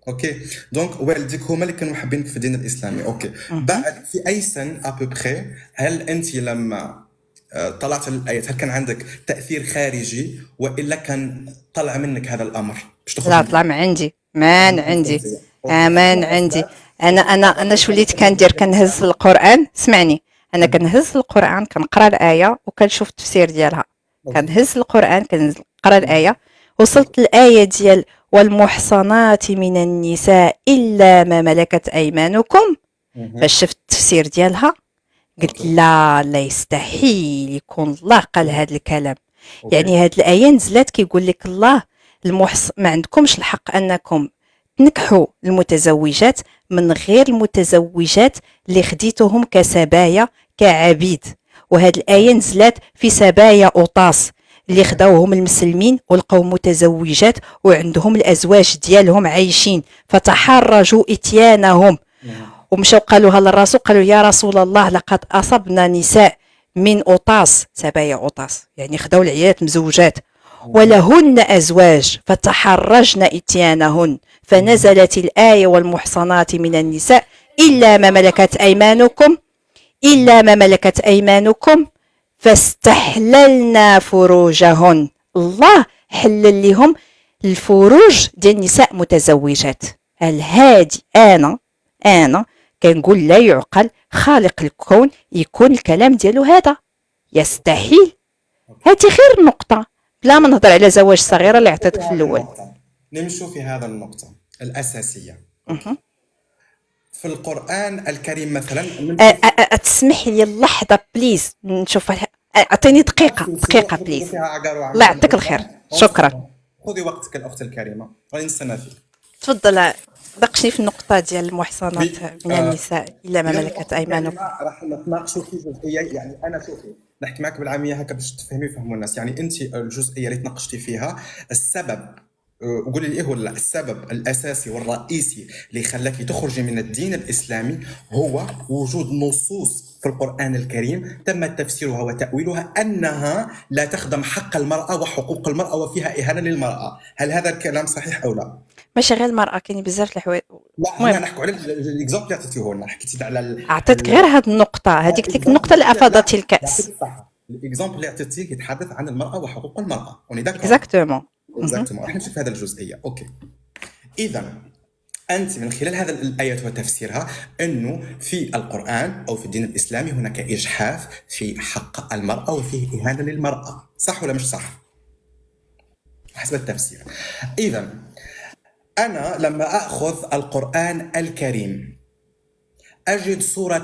اوكي. دونك والديك هما اللي كانوا محبينك في الدين الاسلامي. اوكي. مهم. بعد في اي سن ابوبخي هل انت لما طلعت الايات هل كان عندك تاثير خارجي والا كان طلع منك هذا الامر باش لا تخرج من طلع من عندي، مان عندي، اوكي امان اعطينا عندي. اسباب. انا شو وليت كندير؟ كنهز القران، سمعني، انا كنهز القران كنقرا الايه وكنشوف التفسير ديالها. اوكي. كنهز القران كنقرا الايه، وصلت الايه ديال والمحصنات من النساء الا ما ملكت ايمانكم، فاش شفت التفسير ديالها قلت اوكي. لا، لا يستحيل يكون الله قال هذا الكلام. اوكي. يعني هاد الآية نزلت كيقول لك الله ما عندكمش الحق أنكم تنكحوا المتزوجات من غير المتزوجات اللي خديتهم كسبايا كعبيد. وهاد الآية نزلت في سبايا أوطاس اللي خداوهم المسلمين ولقوا متزوجات وعندهم الأزواج ديالهم عايشين، فتحرجوا إتيانهم ومشاو قالوها للرسول، قالوا يا رسول الله لقد أصبنا نساء من أوطاس، سبايا أوطاس يعني خداو العيالات مزوجات، ولهن أزواج فتحرجن إتيانهن، فنزلت الآية والمحصنات من النساء إلا ما ملكت أيمانكم، إلا ما ملكت أيمانكم فاستحللنا فروجهن. الله حلل لهم الفروج ديال النساء متزوجات. هل هادي أنا كنقول لا يعقل خالق الكون يكون الكلام ديالو هذا، يستحيل. هاتي غير نقطة بلا ما نهضر على زواج صغيرة اللي عطيتك في الأول. نمشوا في هذا النقطة الأساسية. أها. في القرآن الكريم مثلا تسمح لي اللحظة بليز نشوف أعطيني دقيقة بليز. الله يعطيك الخير، شكرا. خذي وقتك الأخت الكريمة راني نستنى فيك. تفضل ناقشني في النقطة ديال المحصنات من النساء إلا ما ملكت أيمانكم. راح نتناقشوا في جزئية، يعني أنا شوفي نحكي معك بالعامية هكا باش تفهمي ويفهموا الناس. يعني أنت الجزئية اللي تناقشتي فيها السبب، وقولي لي ايه هو السبب الاساسي والرئيسي اللي خلاكي تخرجي من الدين الاسلامي، هو وجود نصوص في القران الكريم تم تفسيرها وتاويلها انها لا تخدم حق المراه وحقوق المراه وفيها اهانه للمراه. هل هذا الكلام صحيح او لا؟ ماشي غير المرأة، كاين بزاف الحوايج. لا هنا نحكوا على الاكزامبل اللي عطيتيه لنا، حكيتي على عطيتك غير هاد النقطة، هذيك ديك النقطة اللي أفاضت الكأس. الاكزامبل اللي عطيتيه يتحدث عن المراه وحقوق المراه. اوني داكور. اكزاكتومون. راح نشوف هذا الجزئيه. اوكي. اذا انت من خلال هذا الايات وتفسيرها انه في القران او في الدين الاسلامي هناك اجحاف في حق المراه وفيه اهانه للمراه، صح ولا مش صح؟ حسب التفسير. اذا انا لما اخذ القران الكريم اجد سوره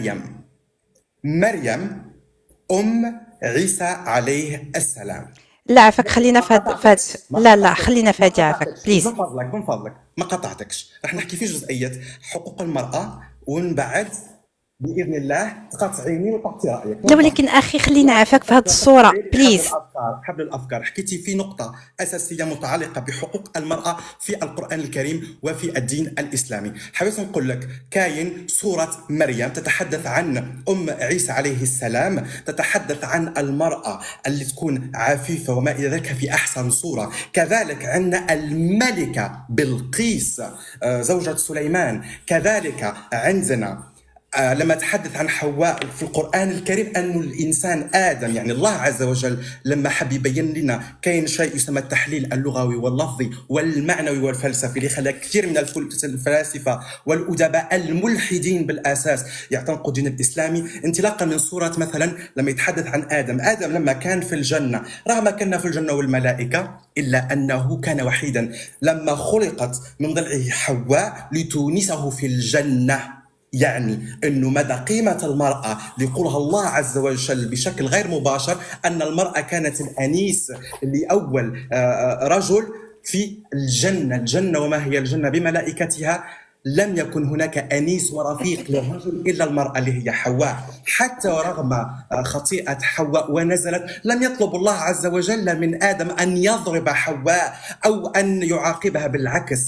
مريم ام عيسى عليه السلام. لا عفاك، خلينا فهاد لا خلينا فهاد عفاك بليز. من فضلك ما قطعتكش. راح نحكي في جزئيه حقوق المراه ومن بعد باذن الله تقاطعيني وتعطي رايك. لا ولكن اخي خلينا عفاك في هاد الصورة بليز. حبل الافكار حكيتي في نقطه اساسيه متعلقه بحقوق المراه في القران الكريم وفي الدين الاسلامي. حبيت نقول لك كاين سوره مريم تتحدث عن ام عيسى عليه السلام، تتحدث عن المراه اللي تكون عفيفه وما الى ذلك في احسن صوره. كذلك عندنا الملكه بلقيس زوجة سليمان. كذلك عندنا لما تحدث عن حواء في القرآن الكريم أن الإنسان آدم، يعني الله عز وجل لما حب يبين لنا كاين شيء يسمى التحليل اللغوي واللفظي والمعنوي والفلسفي اللي خلى كثير من الفلاسفة والأدباء الملحدين بالأساس يعتنقوا الدين الإسلامي، انطلاقا من سورة مثلا لما يتحدث عن آدم لما كان في الجنة، رغم كان في الجنة والملائكة إلا أنه كان وحيدا، لما خلقت من ضلعه حواء لتونسه في الجنة. يعني أنه مدى قيمة المرأة ليقولها الله عز وجل بشكل غير مباشر أن المرأة كانت الأنيس لأول رجل في الجنة. وما هي الجنة بملائكتها؟ لم يكن هناك أنيس ورفيق للرجل إلا المرأة اللي هي حواء. حتى ورغم خطيئة حواء ونزلت لم يطلب الله عز وجل من آدم أن يضرب حواء أو أن يعاقبها، بالعكس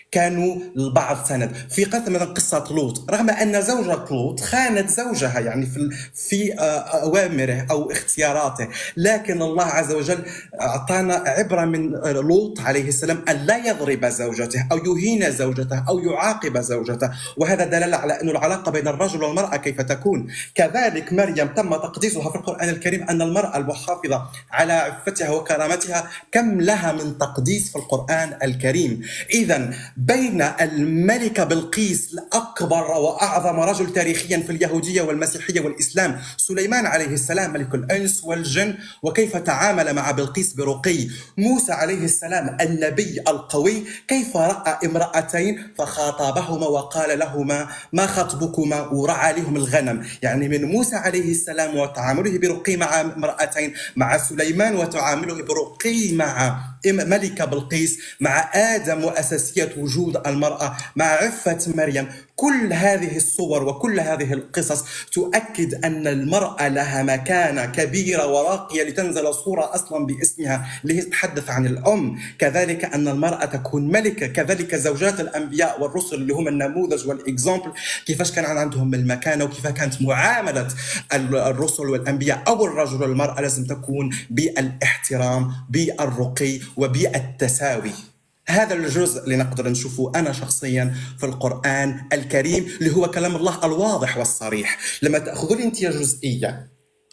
كانوا البعض سند. في مثلا قصة لوط، رغم أن زوجة لوط خانت زوجها يعني في أوامره أو اختياراته، لكن الله عز وجل أعطانا عبرة من لوط عليه السلام أن لا يضرب زوجته أو يهين زوجته أو يعاقب زوجته، وهذا دلالة على أن العلاقة بين الرجل والمرأة كيف تكون. كذلك مريم تم تقديسها في القرآن الكريم، أن المرأة المحافظة على عفتها وكرامتها كم لها من تقديس في القرآن الكريم. إذن بين الملكة بلقيس الأكبر وأعظم رجل تاريخيا في اليهودية والمسيحية والإسلام، سليمان عليه السلام ملك الإنس والجن، وكيف تعامل مع بلقيس برقي. موسى عليه السلام النبي القوي، كيف رأى امرأتين فخاطبهما وقال لهما ما خطبكما، ورعى لهم الغنم. يعني من موسى عليه السلام وتعامله برقي مع امرأتين، مع سليمان وتعامله برقي مع ملكة بلقيس، مع آدم وأساسية وجود المرأة، مع عفة مريم. كل هذه الصور وكل هذه القصص تؤكد أن المرأة لها مكانة كبيرة وراقية، لتنزل صورة أصلا باسمها لتتحدث عن الأم. كذلك أن المرأة تكون ملكة، كذلك زوجات الأنبياء والرسل اللي هم النموذج والإكزامبل، كيفاش كان عندهم المكانة وكيف كانت معاملة الرسل والأنبياء أو الرجل والمرأة لازم تكون بالاحترام بالرقي وبالتساوي. هذا الجزء اللي نقدر نشوفه أنا شخصيا في القرآن الكريم، اللي هو كلام الله الواضح والصريح. لما تأخذوا أنت جزئية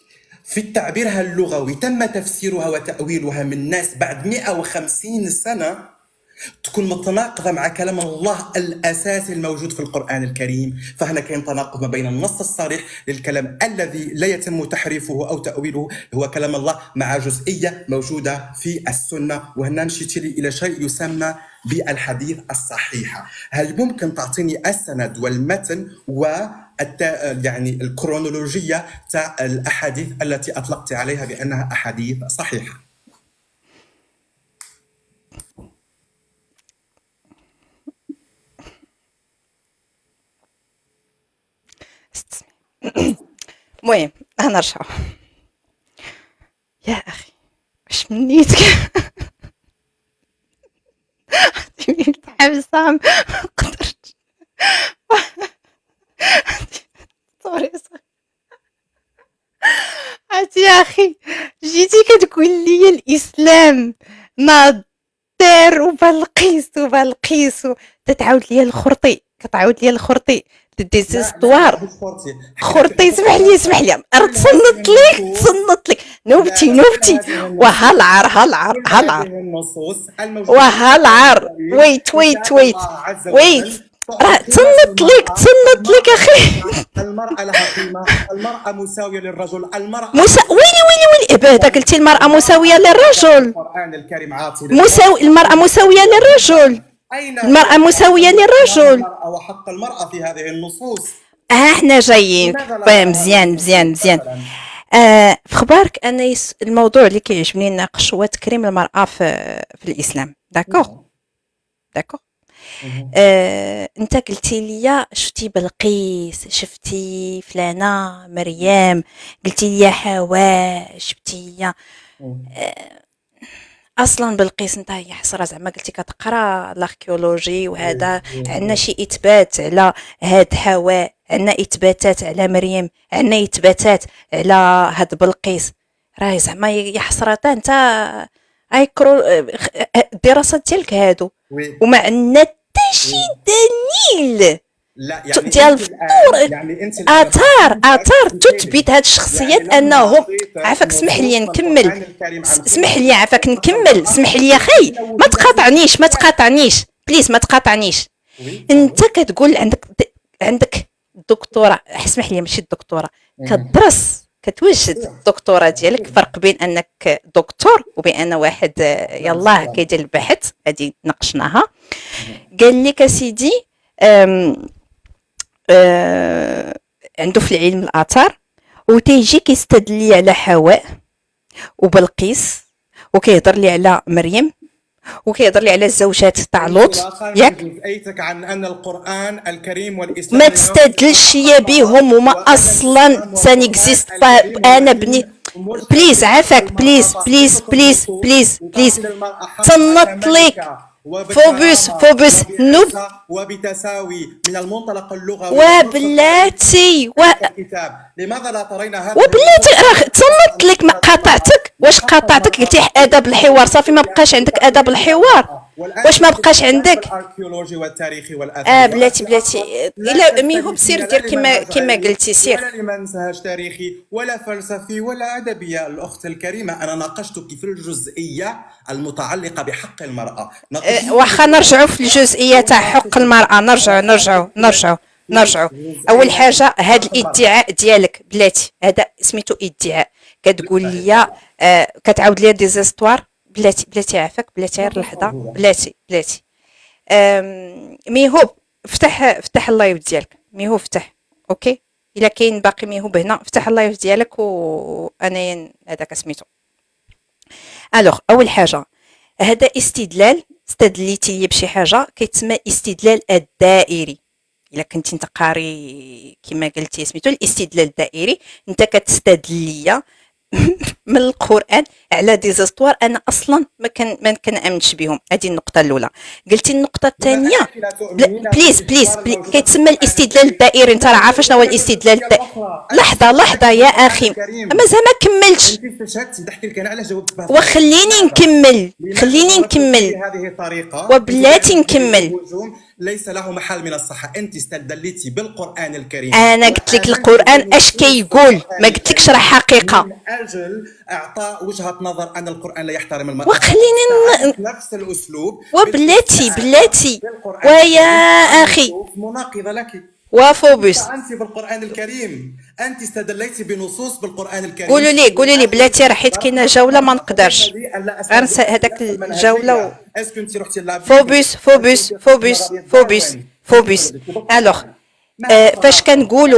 في تعبيرها اللغوي تم تفسيرها وتأويلها من ناس بعد 150 سنة، تكون متناقضة مع كلام الله الأساسي الموجود في القرآن الكريم، فهنا كاين تناقض ما بين النص الصريح للكلام الذي لا يتم تحريفه أو تأويله هو كلام الله، مع جزئية موجودة في السنة. وهنا نمشي إلى شيء يسمى بالحديث الصحيحة. هل ممكن تعطيني السند والمتن يعني الكرونولوجية تاع الأحاديث التي أطلقت عليها بأنها أحاديث صحيحة؟ المهم نرجع. يا اخي واش منيتك حبسه ما قدرتش. سوري عرفتي يا اخي، جيتي كتقول لي الاسلام ناضر وبلقيس تتعاود لي الخرطي، كتعاود لي الخرطي دي زيستوار خرطي. اسمح لي تصنت لك نوبتي وهالعار ويت راه تصنت لك اخي. المرأة لها قيمة، المرأة مساوية للرجل، المرأة ويلي ابدا قلتي المرأة مساوية للرجل. القرآن الكريم عاطي المرأة مساوية للرجل، المرأة مساوية للرجل، وحق المرأة في هذه النصوص. احنا جايين مزيان. في خبارك أنا الموضوع اللي كيعجبني نناقش هو تكريم المرأة في الإسلام. داكوغ انت قلتي لي شفتي بلقيس، شفتي فلانة مريم، قلتي لي حواء، شفتي لي اصلا بلقيس انت هي حسره زعما قلتي كتقرا الاركيولوجي وهذا، عندنا شي اثبات على هاد حواء، عندنا اثباتات على مريم، عندنا اثباتات على هاد بلقيس. راهي زعما يا حسره انت اي الدراسات ديالك هادو وما عندنا حتى شي دليل لا يعني ديال الفطور، يعني اثار تثبت هاد الشخصيات انه عافاك. اسمح لي نكمل، اسمح لي يا اخي، ما تقاطعنيش بليز، ما تقاطعنيش. انت كتقول عندك دكتوراه، اسمح لي ماشي الدكتوراه، كتدرس كتوجد الدكتوراه ديالك. فرق بين انك دكتور وبين واحد يلاه كيدير البحث، هذه ناقشناها. قال لك سيدي عنده في العلم الآثار، وتيجي كيستدل لي على حواء وبلقيس، وكيهضر لي على مريم، وكيهضر لي على الزوجات تاع لوط. ياك ايتك عن ان القرآن الكريم والاسلام ما تستدلش يا بهم، وما اصلا سانيكزيست. انا بني بليز عافاك، بليز تنط ليك فوبوس وبكرامه فوبوس نوب. وبعزه وبتساوي من المنطلق اللغوي وبلاتي الكتاب. لماذا لا ترين هذه وبلاتي النصوص راه تصنت لك، ما قاطعتك. واش قاطعتك؟ قلتي اداب الحوار، صافي ما بقاش عندك اداب الحوار. واش ما بقاش عندك؟ الاركيولوجي والتاريخي والاثري. بلاتي الا ميهو سير دير كما قلتي، سير. ولا لمنهج تاريخي ولا فلسفي ولا ادبي. يا الاخت الكريمه، انا ناقشتك في الجزئيه المتعلقه بحق المراه. واخا نرجعوا في الجزئيه تاع حق المراه، نرجعوا. اول حاجه هذا الادعاء ديالك بلاتي، هذا سميتو ادعاء. كتقول لي كتعاود لي دي زيستوار. بلاتي عافاك، بلاتي غير لحظه، بلاتي. ميهو فتح اللايف ديالك، ميهو فتح. اوكي، الا كاين باقي ميهو هنا فتح اللايف ديالك وانا هذاك سميتو. الوغ اول حاجه، هذا استدليتي لي بشي حاجه كيتسمى استدلال الدائري. الا كنتي انت قاري كما قلتي سميتو الاستدلال الدائري، انت كتستدل ليا من القران على دي زيستوار انا اصلا ما كنامنش بهم. هذه النقطه الاولى. قلتي النقطه الثانيه بليز كيتسمى الاستدلال الدائري. انت راه عارف شنو هو الاستدلال لحظه يا اخي، مازال ما كملتش. وخليني نكمل بهذه الطريقه وبلاتي نكمل. ليس له محل من الصحة. أنت استدلتي بالقرآن الكريم. أنا قلت لك القرآن أش كيقول، ما قلتلكش راه حقيقة. من أجل إعطاء وجهة نظر أن القرآن لا يحترم المرأة. وخليني نفس الأسلوب. وبلاتي ويا أخي مناقضة لك. وفوبوس أنت بالقرآن الكريم، أنت استدليتي بنصوص بالقرآن الكريم. قولوا لي بلاتي، راه حيت كاينه جوله ما نقدرش غنسى هذاك الجوله. فوبوس الوغ فاش كنقولوا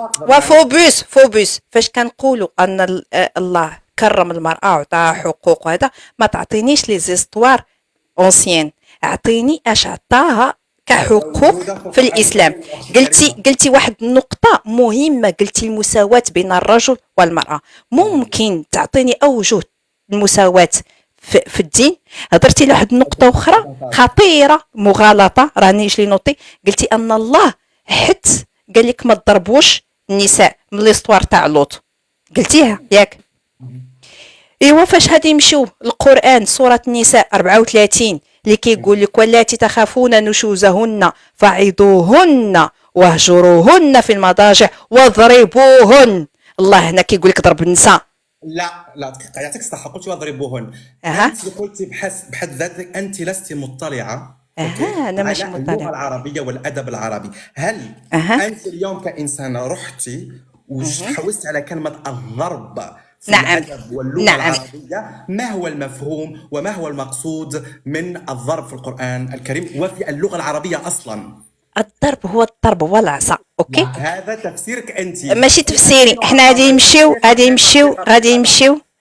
فاش كنقولوا ان الله كرم المراه وعطاها حقوق وهذا، ما تعطينيش لي زيستوار اونسيين، اعطيني اش عطاها كحقوق في الاسلام. قلتي واحد النقطه مهمه، قلتي المساواه بين الرجل والمراه. ممكن تعطيني اوجه المساواه في الدين؟ هضرتي على واحد النقطه اخرى خطيره مغالطه، راني لي نوطي. قلتي ان الله حت قال لك ما تضربوش النساء من ليستوار تاع لوط، قلتيها ياك؟ ايوا فاش غادي نمشيو القران سوره النساء 34 اللي كيقول لك واللاتي تخافون نشوزهن فعظوهن واهجروهن في المضاجع واضربوهن. الله هنا كيقول لك ضرب النساء. لا دقيقه، يعطيك الصحه، قلت واضربوهن. انت قلتي بحد ذاتك انت لست مطلعه انا ماشي مطلعه اللغه العربيه والادب العربي. هل انت اليوم كانسانه رحتي وحوست على كلمه الضرب في الأدب واللغة العربية؟ ما هو المفهوم وما هو المقصود من الضرب في القرآن الكريم وفي اللغة العربية أصلا؟ الضرب هو العصا. اوكي، هذا تفسيرك انت، ماشي تفسيري. احنا غادي نمشيو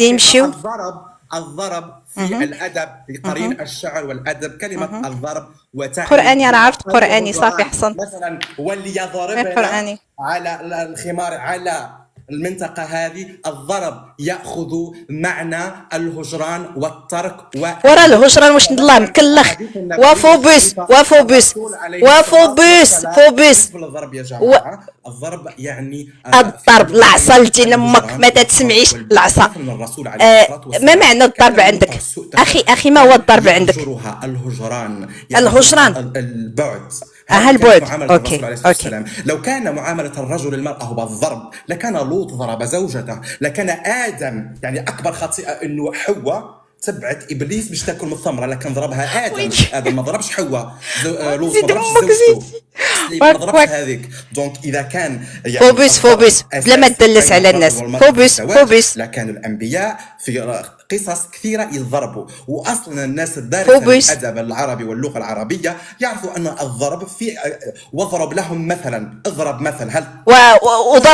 الضرب في الادب بقرين الشعر والادب. كلمه الضرب قراني، انا عرفت قراني صافي حسن. مثلا واللي يضربنا على الخمار على المنطقة هذه، الضرب يأخذ معنى الهجران والترك ورا الهجران واش الله مكلخ. وفوبوس الضرب يا جماعة. الضرب يعني الضرب العصا لتين امك، ما تسمعيش العصا. ما معنى الضرب عندك اخي؟ ما هو الضرب عندك؟ الهجران البعد. البعد. اوكي. لو كان معاملة الرجل المرأة هو الضرب لكان لوط ضرب زوجته، لكان آدم يعني أكبر خطيئة إنه حواء تبعت إبليس باش تاكل من الثمرة، لكن ضربها آدم ما ضربش حواء. لوط ما ضربش زوجته، ما ضربش هذيك. دونك إذا كان يعني فوبوس بلا ما تدلس على الناس. فوبوس لكان الأنبياء في قصص كثيرة يضربوا، وأصلا الناس الدارسة الأدب العربي واللغة العربية يعرفوا أن الضرب في، واضرب لهم مثلا، اضرب مثل. هل وضرب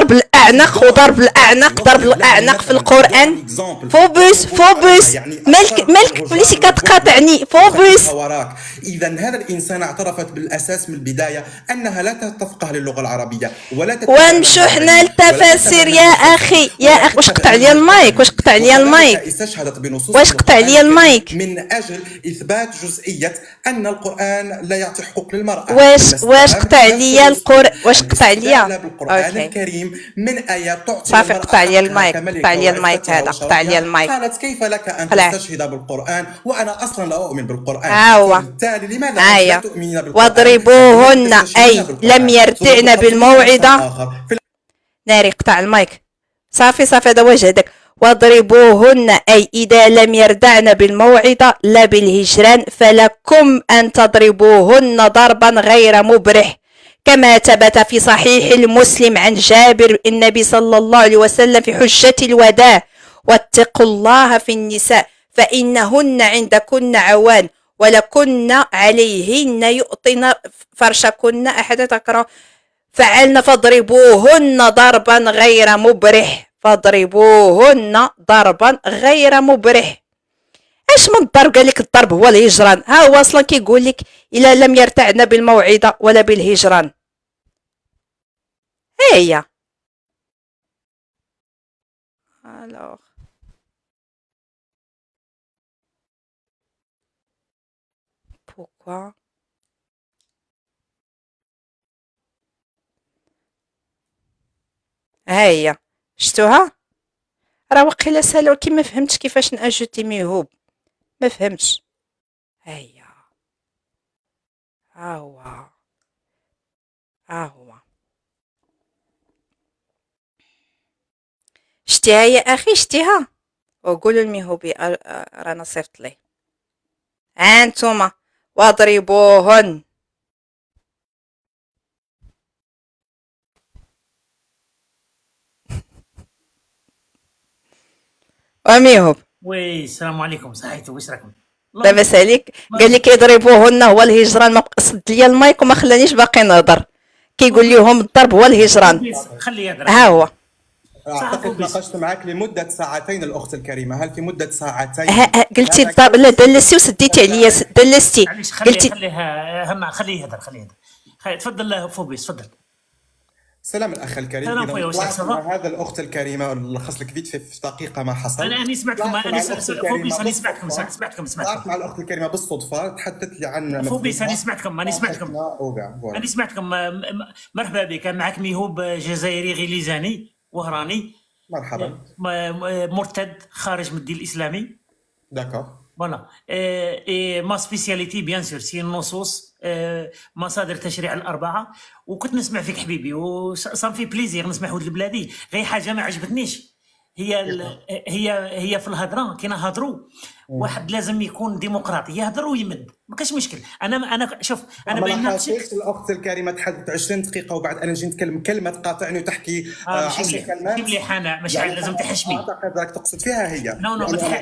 الاعناق وضرب الاعناق، ضرب الاعناق في القران. فوبوس مالك وليتي كتقاطعني فوبوس. اذا هذا الانسان اعترفت بالاساس من البدايه انها لا تفقه للغه العربيه ولا ونمشوا حنا للتفاسير يا اخي. واش قطع لي المايك؟ استشهدت بنصوص واش قطع لي المايك من اجل اثبات جزئيه ان القران لا يعطي حقوق للمراه. واش قطع لي واش قطع لي القران الكريم من ايات تعطي صافي قطع لي المايك، قطع لي المايك هذا، قطع لي المايك. قالت كيف لك ان تستشهد بالقران وانا اصلا لا اؤمن بالقران. بالتالي لماذا لا تؤمنين بالقران؟ واضربوهن اي لم يرتعن بالموعظه. ناري قطع المايك. صافي هذا وجهك. واضربوهن أي إذا لم يردعن بالموعظة لا بالهجران فلكم أن تضربوهن ضربا غير مبرح، كما ثبت في صحيح المسلم عن جابر النبي صلى الله عليه وسلم في حجة الوداع: واتقوا الله في النساء فإنهن عندكن عوان ولكن عليهن يؤطن فرشكن. أحد تكره فعلنا فاضربوهن ضربا غير مبرح. فاضربوهن ضربا غير مبرح. اش من الضرب؟ قال لك الضرب هو الهجران. ها هو اصلا كيقول لك الا لم يرتعن بالموعظه ولا بالهجران. هي الوغ بوكوا هي شفتوها؟ راه واقيلا سالو كي ما فهمتش كيفاش ناجوتي ميهوب، ما فهمتش. هي ها هو شتيها يا اخي؟ شتيها؟ وقولوا الميهوبي رانا صيفط ليه. هانتوما واضربوهن. وميهوب وي السلام عليكم، صحيتو واش راكم؟ لاباس عليك؟ قال لك يضربوهن هو الهجران. ما قصد ليا المايك وما خلانيش باقي نهضر. كيقول لهم الضرب هو الهجران. خليه يهضر. ها هو اعتقد ناقشت معك لمده ساعتين الاخت الكريمه. هل في مده ساعتين قلتي الضرب؟ لا دلستي وسديتي عليا، دلستي قلتي خليه يهضر. تفضل فوبيس تفضل. سلام الاخ الكريم. هذا الاخت الكريمه لخص لك فيت في دقيقه ما حصل. انا سمعتكم فوبيس، انا سمعتكم مع الاخت الكريمه بالصدفه تحدثت لي عن فوبيس. انا سمعتكم مرحبا بك. معك ميهوب جزائري غليزاني وهراني. مرحبا. مرتد خارج من الدين الاسلامي. داكور فوالا. ما سبيسياليتي بيان سور سي النصوص، مصادر تشريع الاربعه. وكنت نسمع فيك حبيبي وصام في بليزير نسمع ولد البلادي. غير حاجه ما عجبتنيش هي في الهضره كي نهضروا واحد لازم يكون ديمقراطي، يهضر ويمد، ما كاش مشكل. انا شوف انا باين ناقشك. الاخت الكريمه تحدثت 20 دقيقه وبعد انا نجي نتكلم كلمه تقاطعني وتحكي 10 كلمات. ماشي مليح. انا مش لازم تحشمي. اعتقد راك تقصد فيها هي. انا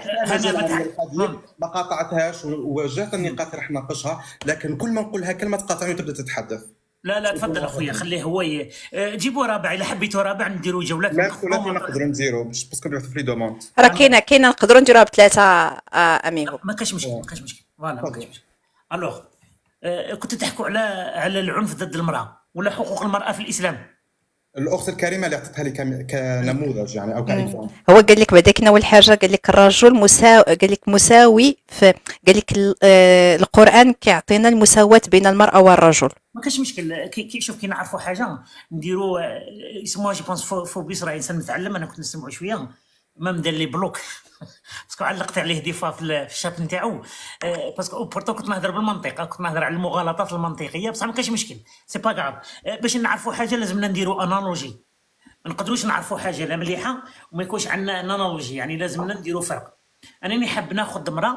ما قاطعتهاش ووجهت النقاط اللي راح نناقشها، لكن كل ما نقولها كلمه تقاطعني وتبدا تتحدث. لا تفضل اخويا خليه هو جيبوا رابع. الا حبيتوا رابع نديروا جولات. لا نقدروا نديروا باسكو نبعثوا في لي دوموند. راه كاينه نقدروا نديروها بثلاثه اميغو. ما كاش مشكل فوالا ما كاش مشكل. الوغ كنتوا تحكوا على العنف ضد المراه ولا حقوق المراه في الاسلام. الاخت الكريمه اللي عطيتها لي كنموذج يعني او كاكزامبل. هو قال لك بعدا كاين اول حاجه قال لك الرجل مساوي قال لك القران كيعطينا المساواه بين المراه والرجل. ما كاش مشكل. شوف كي نعرفوا حاجه نديروا يسموها جي بونس فوبيس. راه انسان متعلم. انا كنت نسمعوا شويه ما مدار لي بلوك باسكو علقت عليه دي فوا في الشات نتاعو. باسكو بورتو كنت نهضر بالمنطق، كنت نهضر على المغالطات المنطقيه، بصح ما كاش مشكل. سي با غاف. باش نعرفوا حاجه لازمنا نديروا انالوجي. ما نقدروش نعرفوا حاجه لا مليحه وما يكونش عندنا انالوجي، يعني لازمنا نديروا فرق. انا حاب ناخذ امراه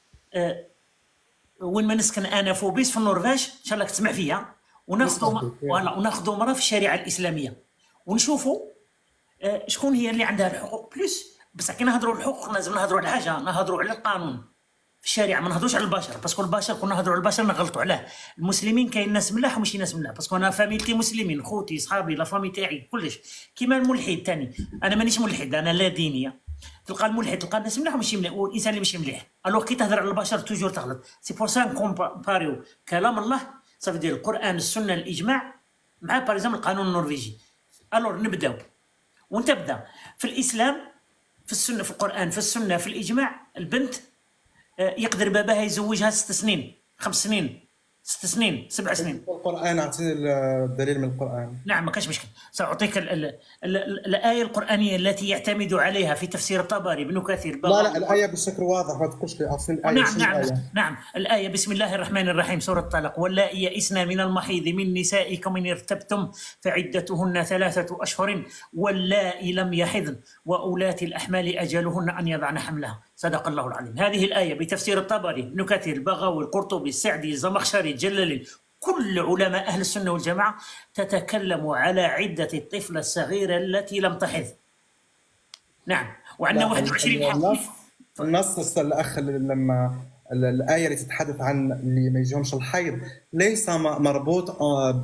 وين ما نسكن انا فوبيس في النرويج ان شاء الله تسمع فيا، وناخذوا امراه في الشريعه الاسلاميه ونشوفوا شكون هي اللي عندها الحقوق بليس. بصح كي نهضروا الحقوق لازم نهضروا على حاجه، نهضروا على القانون. في الشارع ما نهضروش على البشر، باسكو البشر كنا نهضروا على البشر نغلطوا علاه. المسلمين كاين ناس ملاح وماشي ناس ملاح، باسكو انا فاميلتي مسلمين، خوتي صحابي لا فامي تاعي كلش كيما الملحد ثاني. انا مانيش ملحد، انا لا دينيه. تلقى الملحد تلقى الناس ملاح وماشي ملاح، والانسان اللي ماشي مليح. الوغ كي تهضر على البشر توجور تغلط. سي بور سان كومباريو كلام الله صافي ديال القران السنه الاجماع مع باريزون القانون النرويجي. الوغ نبداو وانت بدا في الاسلام، في السنه، في القران، في السنه، في الاجماع. البنت يقدر باباها يزوجها 6 سنين، 5 سنين، 6 سنين، 7 سنين. القرآن أعطيني الدليل من القرآن. نعم ما كاش مشكل، سأعطيك الآية القرآنية التي يعتمد عليها في تفسير الطبري، ابن كثير. لا الآية بشكل واضح، ما تقولش لي أعطيني الآية. نعم الآية بسم الله الرحمن الرحيم، سورة الطلاق: واللائي يئسن من المحيض من نسائكم إن ارتبتم فعدتهن 3 أشهر واللائي لم يحضن وأولات الأحمال أجلهن أن يضعن حملها. صدق الله العظيم. هذه الآية بتفسير الطبري، ابن كثير، البغوي، القرطبي، السعدي، الزمخشري، الجلالي، كل علماء أهل السنة والجماعة تتكلم على عدة الطفلة الصغيرة التي لم تحض. نعم، وعندنا 21 حديث. النص الأخ لما الآية اللي تتحدث عن اللي ما يجيهمش الحيض ليس مربوط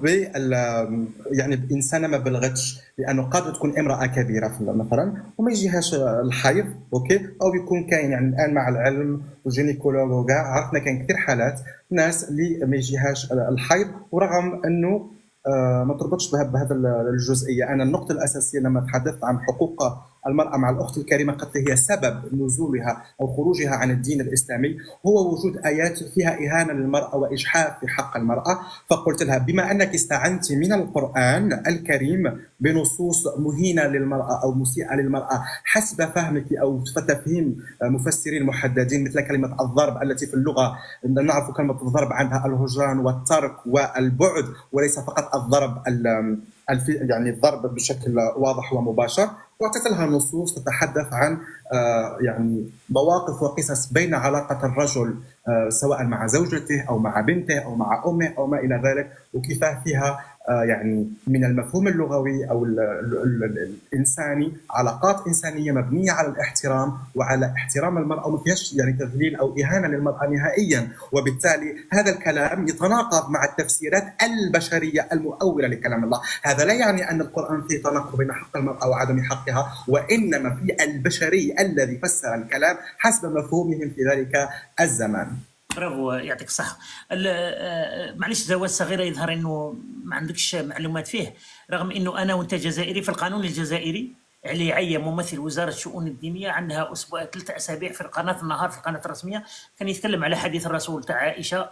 يعني بإنسانة ما بلغتش، لأنه قد تكون امرأة كبيرة مثلا وما يجيهاش الحيض، أوكي، أو يكون كاين يعني الآن مع العلم والجينيكولوج وكاع عرفنا كاين كثير حالات ناس اللي ما يجيهاش الحيض ورغم أنه ما تربطش بهذا الجزئية. أنا النقطة الأساسية لما تحدثت عن حقوق المرأة مع الأخت الكريمة قد هي سبب نزولها أو خروجها عن الدين الإسلامي هو وجود آيات فيها إهانة للمرأة وإجحاف في حق المرأة. فقلت لها بما أنك استعنت من القرآن الكريم بنصوص مهينة للمرأة أو مسيئة للمرأة حسب فهمك أو تفهيم مفسرين محددين، مثل كلمة الضرب التي في اللغة نعرف كلمة الضرب عندها الهجران والترك والبعد وليس فقط الضرب يعني الضرب بشكل واضح ومباشر. واعطيت لها نصوص تتحدث عن يعني مواقف وقصص بين علاقة الرجل سواء مع زوجته أو مع بنته أو مع أمه أو ما إلى ذلك، وكيف فيها يعني من المفهوم اللغوي أو الإنساني علاقات إنسانية مبنية على الاحترام وعلى احترام المرأة وما فيهاش يعني تذليل أو إهانة للمرأة نهائيا. وبالتالي هذا الكلام يتناقض مع التفسيرات البشرية المؤولة لكلام الله. هذا لا يعني أن القرآن فيه تناقض بين حق المرأة وعدم حقها، وإنما في البشري الذي فسر الكلام حسب مفهومهم في ذلك الزمان. برافو، يعطيك الصحة. معليش زواج صغيرة يظهر انه ما عندكش معلومات فيه، رغم انه انا وانت جزائري. في القانون الجزائري علي عيا ممثل وزارة الشؤون الدينية عندها 3 أسابيع في قناة النهار، في القناة الرسمية، كان يتكلم على حديث الرسول تاع عائشة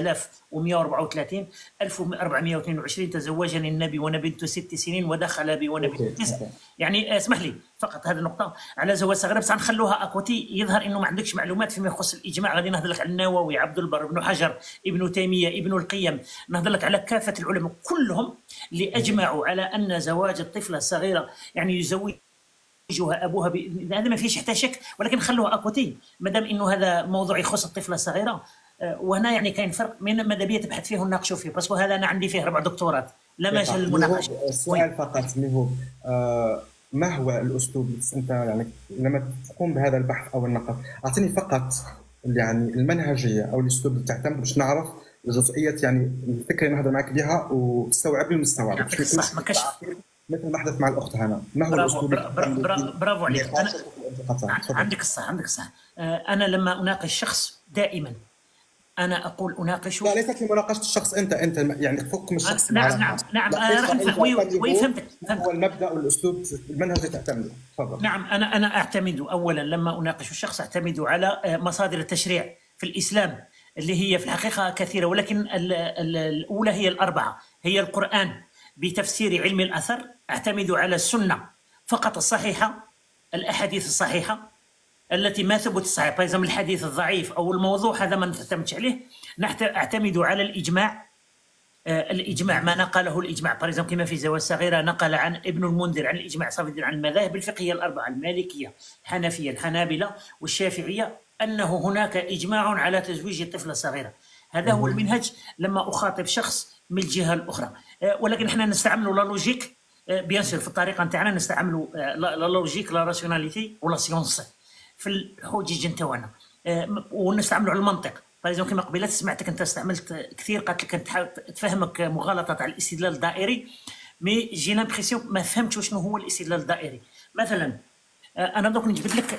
5134 1422 تزوجني النبي وانا بنت 6 سنين ودخل بي وانا بنت 9. يعني اسمح لي فقط هذه النقطة على زواج صغيرة، بس غنخلوها اكوتي. يظهر انه ما عندكش معلومات فيما يخص الاجماع. غادي نهضر لك على النووي، عبد البر، ابن حجر، ابن تيمية، ابن القيم، نهضر لك على كافة العلماء كلهم اللي اجمعوا على ان زواج الطفلة الصغيرة يعني يزوجها ابوها هذا ما فيش حتى شك، ولكن خلوها اكوتي ما دام انه هذا موضوع يخص الطفله الصغيره. وهنا يعني كاين فرق من ماذا بيا تبحث فيه ونناقشوا فيه، باسكو هذا انا عندي فيه 4 دكتورات لا مجال للمناقشه. السؤال فقط اللي هو ما هو الاسلوب اللي انت يعني لما تقوم بهذا البحث او النقد؟ اعطيني فقط يعني المنهجيه او الاسلوب اللي تعتمد باش نعرف الجزئيات، يعني الفكره اللي نهضر معك بها وتستوعب لي ونستوعب. ما كاش مثل ما حدث مع الاخت هنا، ما هو الاسلوب؟ برافو عليك. عندك الصح، عندك الصح. انا لما اناقش شخص دائما انا اقول اناقشه. لا ليست لمناقشه الشخص، انت يعني فوق من الشخص. نعم راح فهمتك. هو المبدا والاسلوب المنهج اللي تعتمده. تفضل. نعم انا اعتمد اولا لما اناقش الشخص اعتمد على مصادر التشريع في الاسلام اللي هي في الحقيقه كثيره، ولكن الاولى هي ال4، هي القران بتفسير علم الأثر، أعتمد على السنة فقط الصحيحة، الأحاديث الصحيحة التي ما ثبت الصحيح، فإذا الحديث الضعيف أو الموضوع هذا ما نعتمدش عليه. أعتمد على الإجماع. الإجماع ما نقله الإجماع، فإذا كما في زواج صغيرة نقل عن ابن المنذر عن الإجماع صافي عن المذاهب الفقهية ال4 المالكية، الحنفية، الحنابلة والشافعية، أنه هناك إجماع على تزويج الطفلة الصغيرة. هذا هو المنهج لما أخاطب شخص من الجهة الأخرى. ولكن احنا نستعملوا لا لوجيك بيان سور في الطريقه نتاعنا، نستعملوا لا لوجيك لا راسيوناليتي ولا سيونس في الحجج نتاعنا. ونستعملوا على المنطق. فلازم كما قبيلات سمعتك انت استعملت كثير، قالت لك كنت تحاول تفهمك مغالطه تاع الاستدلال الدائري، مي جي لامبرسيون ما فهمتش شنو هو الاستدلال الدائري. مثلا انا دوك نجبد لك،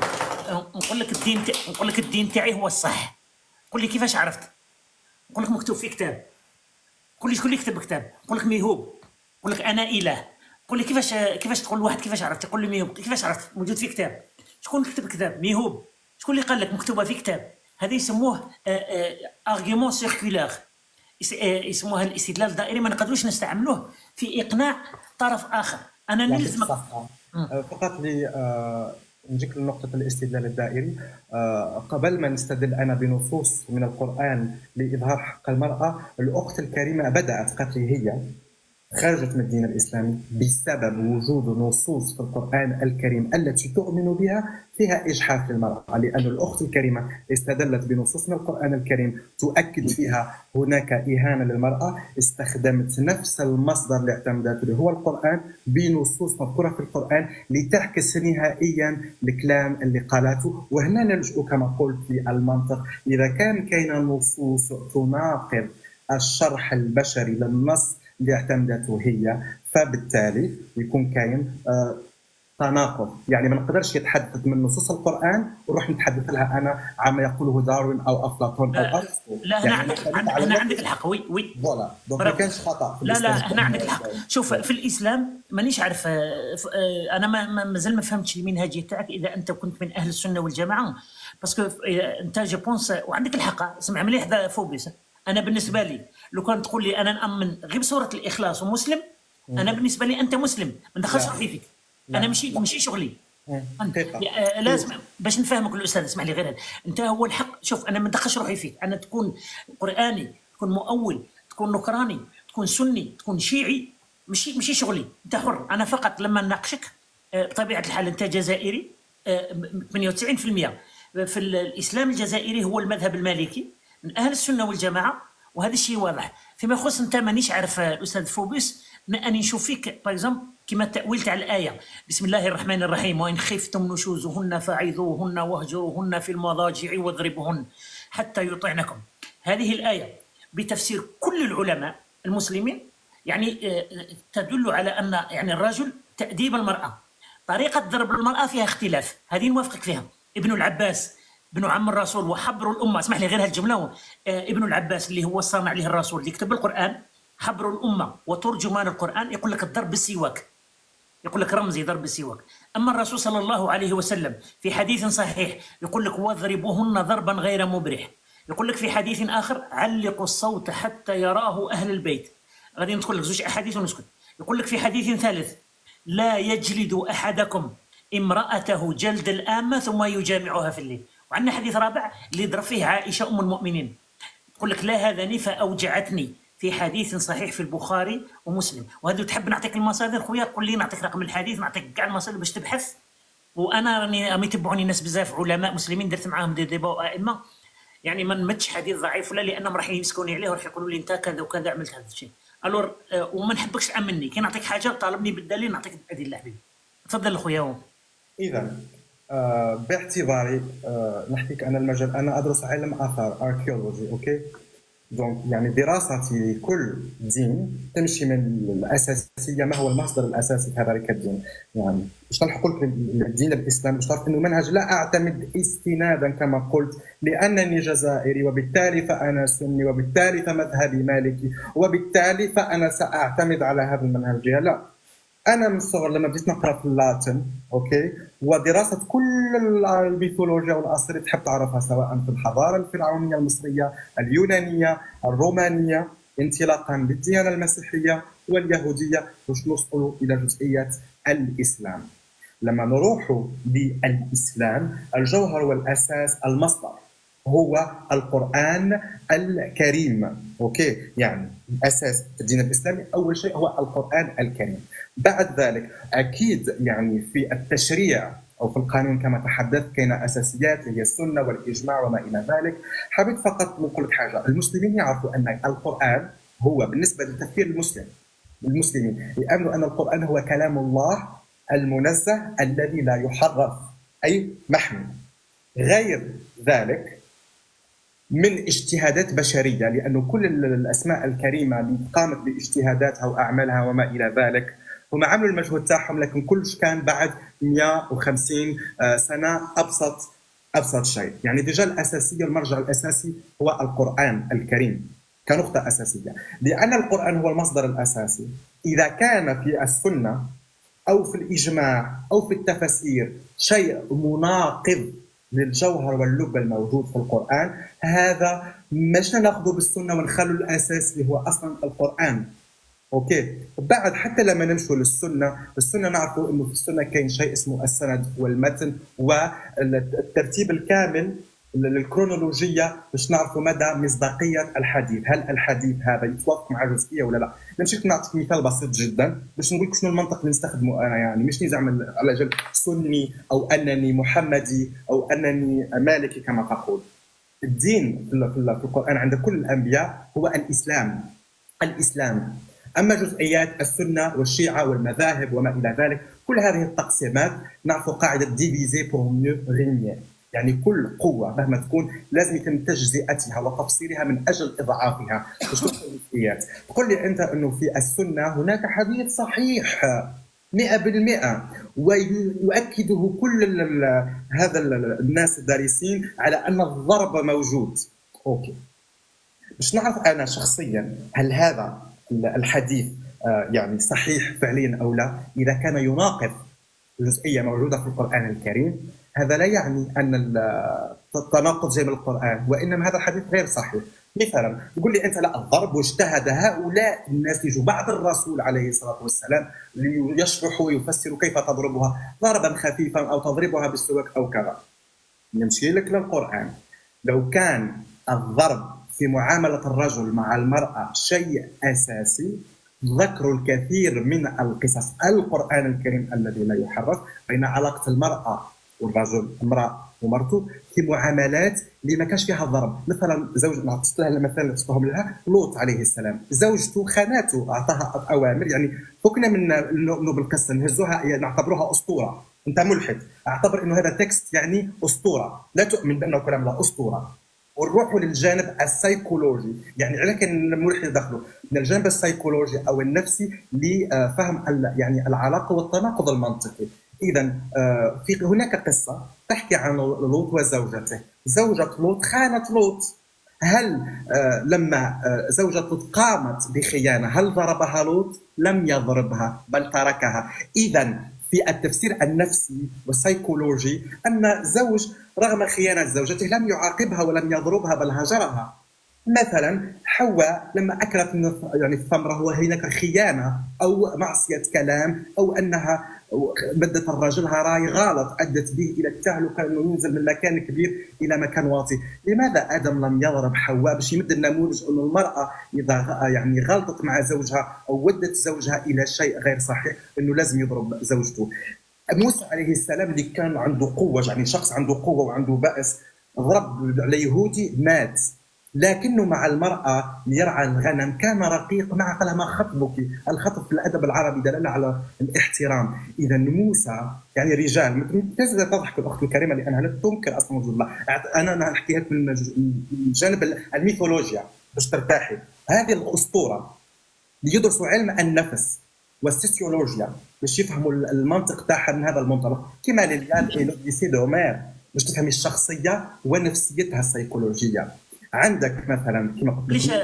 نقول لك الدين تاعي هو الصح. قول لي كيفاش عرفت؟ نقول لك مكتوب في كتاب. قول لي شكون اللي كتب كتاب؟ نقول لك ميهوب. نقول لك انا اله. قول لي كيفاش تقول لواحد كيفاش عرفت؟ يقول لي ميهوب. كيفاش عرفت؟ موجود في كتاب. شكون كتب كتاب؟ ميهوب. شكون اللي قال لك مكتوبه في كتاب؟ هذا يسموه ارغيومون سيركولار، يسموها الاستدلال الدائري. ما نقدروش نستعملوه في اقناع طرف اخر. انا نلزمك فقط نجيك لنقطة الاستدلال الدائري. قبل ما نستدل أنا بنصوص من القرآن لإظهار حق المرأة، الأخت الكريمة بدأت قالت لي هي خرجت من الدين الإسلامي بسبب وجود نصوص في القرآن الكريم التي تؤمن بها فيها إجحاف للمرأة، لأن الأخت الكريمة استدلت بنصوص من القرآن الكريم تؤكد فيها هناك إهانة للمرأة، استخدمت نفس المصدر اللي اعتمدته اللي هو القرآن بنصوص مذكورة في القرآن لتعكس نهائيا الكلام اللي قالته. وهنا نلجأ كما قلت للمنطق. إذا كاين نصوص تناقض الشرح البشري للنص اللي اعتمدته هي، فبالتالي يكون كاين تناقض. يعني ما نقدرش يتحدث من نصوص القرآن ونروح نتحدث لها انا عما يقوله داروين او افلاطون او ارسطو. لا يعني هنا عندك الحق. وي فوالا دونك ما كانش خطا في لا هنا عندك الحق. شوف في الاسلام مانيش عارف، انا مازال ما فهمتش المنهجيه تاعك اذا انت كنت من اهل السنه والجماعه، باسكو انت جو بونس وعندك الحق. اسمع مليح ذا فوبيس. انا بالنسبه لي لو كان تقول لي انا نامن غير بسوره الاخلاص ومسلم، انا بالنسبه لي انت مسلم، ما ندخلش روحي فيك. انا ماشي شغلي. لازم باش نفهمك الاستاذ، اسمح لي غير هذا. انت هو الحق. شوف انا ما ندخلش روحي فيك. انا تكون قراني، تكون مؤول، تكون نكراني، تكون سني، تكون شيعي، ماشي شغلي. انت حر. انا فقط لما نناقشك بطبيعه الحال انت جزائري 98%. في الاسلام الجزائري هو المذهب المالكي من اهل السنه والجماعه، وهذا الشيء واضح. فيما يخص انت مانيش عارف الاستاذ فوبيس، اني نشوف فيك باغ كما التاويل تاع الايه بسم الله الرحمن الرحيم وان خفتم نشوزهن فعظوهن واهجروهن في المضاجع واضربوهن حتى يطعنكم. هذه الايه بتفسير كل العلماء المسلمين يعني تدل على ان يعني الرجل تأديب المراه. طريقه ضرب المراه فيها اختلاف، هذه نوافقك فيها. ابن العباس ابن عم الرسول وحبر الامه، اسمح لي غير هالجمله، ابن العباس اللي هو الصانع له الرسول اللي كتب القران، حبر الامه وترجمان القران، يقول لك الضرب بالسواك، يقول لك رمزي ضرب بالسواك. اما الرسول صلى الله عليه وسلم في حديث صحيح يقول لك واضربوهن ضربا غير مبرح. يقول لك في حديث اخر علقوا الصوت حتى يراه اهل البيت. غادي ندخل لك زوج احاديث ونسكت. يقول لك في حديث ثالث لا يجلد احدكم امراته جلد الامه ثم يجامعها في الليل. وعندنا حديث رابع اللي ضرب فيه عائشه ام المؤمنين، تقول لك لا هذني فاوجعتني، في حديث صحيح في البخاري ومسلم. وهذا تحب نعطيك المصادر خويا، قول لي نعطيك رقم الحديث، نعطيك كاع المصادر باش تبحث. وانا راني يتبعوني الناس بزاف علماء مسلمين، درت معاهم دي ديبا وائمه، يعني ما نمتش حديث ضعيف ولا، لانهم راح يمسكوني عليه وراح يقولوا لي انت كذا وكذا عملت هذا الشيء. الور وما نحبكش تامني، كي نعطيك حاجه طالبني بالدليل نعطيك الادله حبيبي. تفضل خويا. اذا باعتباري نحكيك انا المجال، انا ادرس علم اثار اركيولوجي. اوكي دونك يعني دراستي لكل دين تمشي من الاساسيه، ما هو المصدر الاساسي في هذا الدين. يعني باش نحكوا لك الدين الاسلامي باش تعرف انه منهج لا اعتمد استنادا كما قلت لانني جزائري وبالتالي فانا سني وبالتالي فمذهبي مالكي وبالتالي فانا ساعتمد على هذا المنهجيه. لا، انا من الصغر لما بديت نقرا في اللاتن اوكي ودراسه كل الميثولوجيا والاساطير تحب تعرفها، سواء في الحضاره الفرعونيه المصريه، اليونانيه، الرومانيه، انطلاقا بالديانه المسيحيه واليهوديه، باش نوصلوا الى جزئيه الاسلام. لما نروح للاسلام الجوهر والاساس المصدر هو القرآن الكريم. اوكي يعني الاساس في الدين الاسلامي اول شيء هو القرآن الكريم. بعد ذلك اكيد يعني في التشريع او في القانون كما تحدثت كاين اساسيات اللي هي السنه والاجماع وما الى ذلك. حبيت فقط نقول لك حاجه، المسلمين يعرفوا ان القرآن هو بالنسبه لتفكير المسلمين يؤمنوا ان القرآن هو كلام الله المنزه الذي لا يحرف اي محمي. غير ذلك من اجتهادات بشريه، لانه كل الاسماء الكريمه اللي قامت باجتهاداتها واعمالها وما الى ذلك هم عملوا المجهود تاعهم، لكن كلش كان بعد 150 سنه ابسط شيء. يعني ديجا الاساسيه، المرجع الاساسي هو القران الكريم كنقطه اساسيه، لان القران هو المصدر الاساسي. اذا كان في السنه او في الاجماع او في التفاسير شيء مناقض للجوهر واللب الموجود في القرآن، هذا مش ناخذه بالسنة ونخلوا الأساس اللي هو أصلا القرآن. أوكي، بعد حتى لما نمشوا للسنة نعرفوا إنه في السنة كاين شيء اسمه السند والمتن والترتيب الكامل الكرونولوجية باش نعرفوا مدى مصداقية الحديث، هل الحديث هذا يتوافق مع جزئية ولا لا. نمشي نعطيك مثال بسيط جدا باش نقول لك شنو المنطق اللي نستخدمه أنا، يعني مش نزعم على جال سني أو أنني محمدي أو أنني مالكي كما تقول. الدين في القرآن عند كل الأنبياء هو الإسلام. أما جزئيات السنة والشيعة والمذاهب وما إلى ذلك، كل هذه التقسيمات نعرف قاعدة ديفيزي بور ميو رينيي، يعني كل قوة مهما تكون لازم يتم تجزئتها وتفصيلها من أجل إضعافها. تقول لي أنت أنه في السنة هناك حديث صحيح 100% ويؤكده كل هذا الناس الدارسين على أن الضرب موجود. أوكي، باش نعرف أنا شخصيا هل هذا الحديث يعني صحيح فعليا أو لا، إذا كان يناقض جزئية موجودة في القرآن الكريم، هذا لا يعني أن التناقض جاي من القرآن، وإنما هذا الحديث غير صحيح. مثلا يقول لي أنت لا، الضرب واجتهد هؤلاء الناس اللي يجوا بعد الرسول عليه الصلاة والسلام ليشرحوا ويفسروا كيف تضربها ضربا خفيفا أو تضربها بالسواك أو كذا. نمشي لك للقرآن، لو كان الضرب في معاملة الرجل مع المرأة شيء أساسي، ذكروا الكثير من القصص القرآن الكريم الذي لا يحرف بين علاقة المرأة والرجل، امرأة ومرته، في معاملات اللي ما كانش فيها ضرب. مثلا زوج، نعطيك لها المثال اللي عطيتهم لها، لوط عليه السلام، زوجته خانته، اعطاها اوامر، يعني فكنا من بالقصه نهزوها، يعني نعتبروها اسطوره. انت ملحد، اعتبر انه هذا تكست يعني اسطوره، لا تؤمن بانه كلام لا اسطوره. ونروحوا للجانب السيكولوجي، يعني على كان الملحد دخلوا من الجانب السيكولوجي او النفسي لفهم يعني العلاقه والتناقض المنطقي. إذا في هناك قصة تحكي عن لوط وزوجته. زوجة لوط خانت لوط. هل لما زوجة لوط قامت بخيانة هل ضربها لوط؟ لم يضربها بل تركها. إذا في التفسير النفسي والسيكولوجي أن زوج رغم خيانة زوجته لم يعاقبها ولم يضربها بل هجرها. مثلا حواء لما أكلت يعني الثمرة وهناك خيانة أو معصية كلام أو أنها مدت الرجل راي غلط أدت به إلى التهلكة، أنه ينزل من مكان كبير إلى مكان واطي. لماذا آدم لم يضرب حواء باش يمد النموذج أن المرأة إذا يعني غلطت مع زوجها أو ودت زوجها إلى شيء غير صحيح أنه لازم يضرب زوجته؟ موسى عليه السلام اللي كان عنده قوة، يعني شخص عنده قوة وعنده بأس، ضرب على يهودي مات، لكنه مع المرأة يرعى الغنم كان رقيق معها، قال ما خطبك؟ الخطب في الأدب العربي دلالة على الاحترام. إذا موسى يعني رجال تزيد تضحك الأخت الكريمة لأنها لا تنكر أصلا وجود الله. أنا نحكي لك من جانب الميثولوجيا باش ترتاحي. هذه الأسطورة يدرسوا علم النفس والسيسيولوجيا باش يفهموا المنطق تاعها من هذا المنطلق، كما لليان ليسي دومير باش تفهمي الشخصية ونفسيتها السيكولوجية. عندك مثلا كما قلت ليش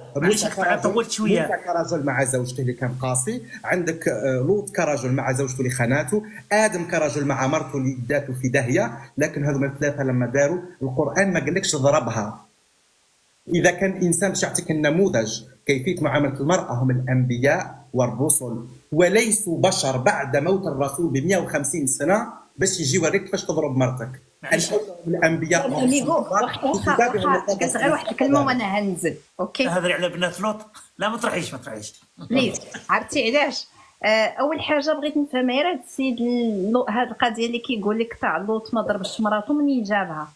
طولت شويه، موسى كرجل مع زوجته اللي كان قاسي، عندك لوط كرجل مع زوجته اللي خاناته، ادم كرجل مع مرته اللي داته في داهيه. لكن هذوما الثلاثه لما داروا القران ما قالكش ضربها. اذا كان انسان باش يعطيك النموذج كيفيه معامله المراه هم الانبياء والرسل، وليسوا بشر بعد موت الرسول ب 150 سنه باش يجي يوريك كيفاش تضرب مرتك. الانبياء غير واحد الكلمه وانا هنزل. اوكي، هضري على بنات لوط. لا ما تروحيش بليز. عرفتي علاش؟ اول حاجه بغيت نفهمها غير هذا السيد، هذه القضيه اللي كيقول لك تاع لوط ما ضربش مراته، منين جابها؟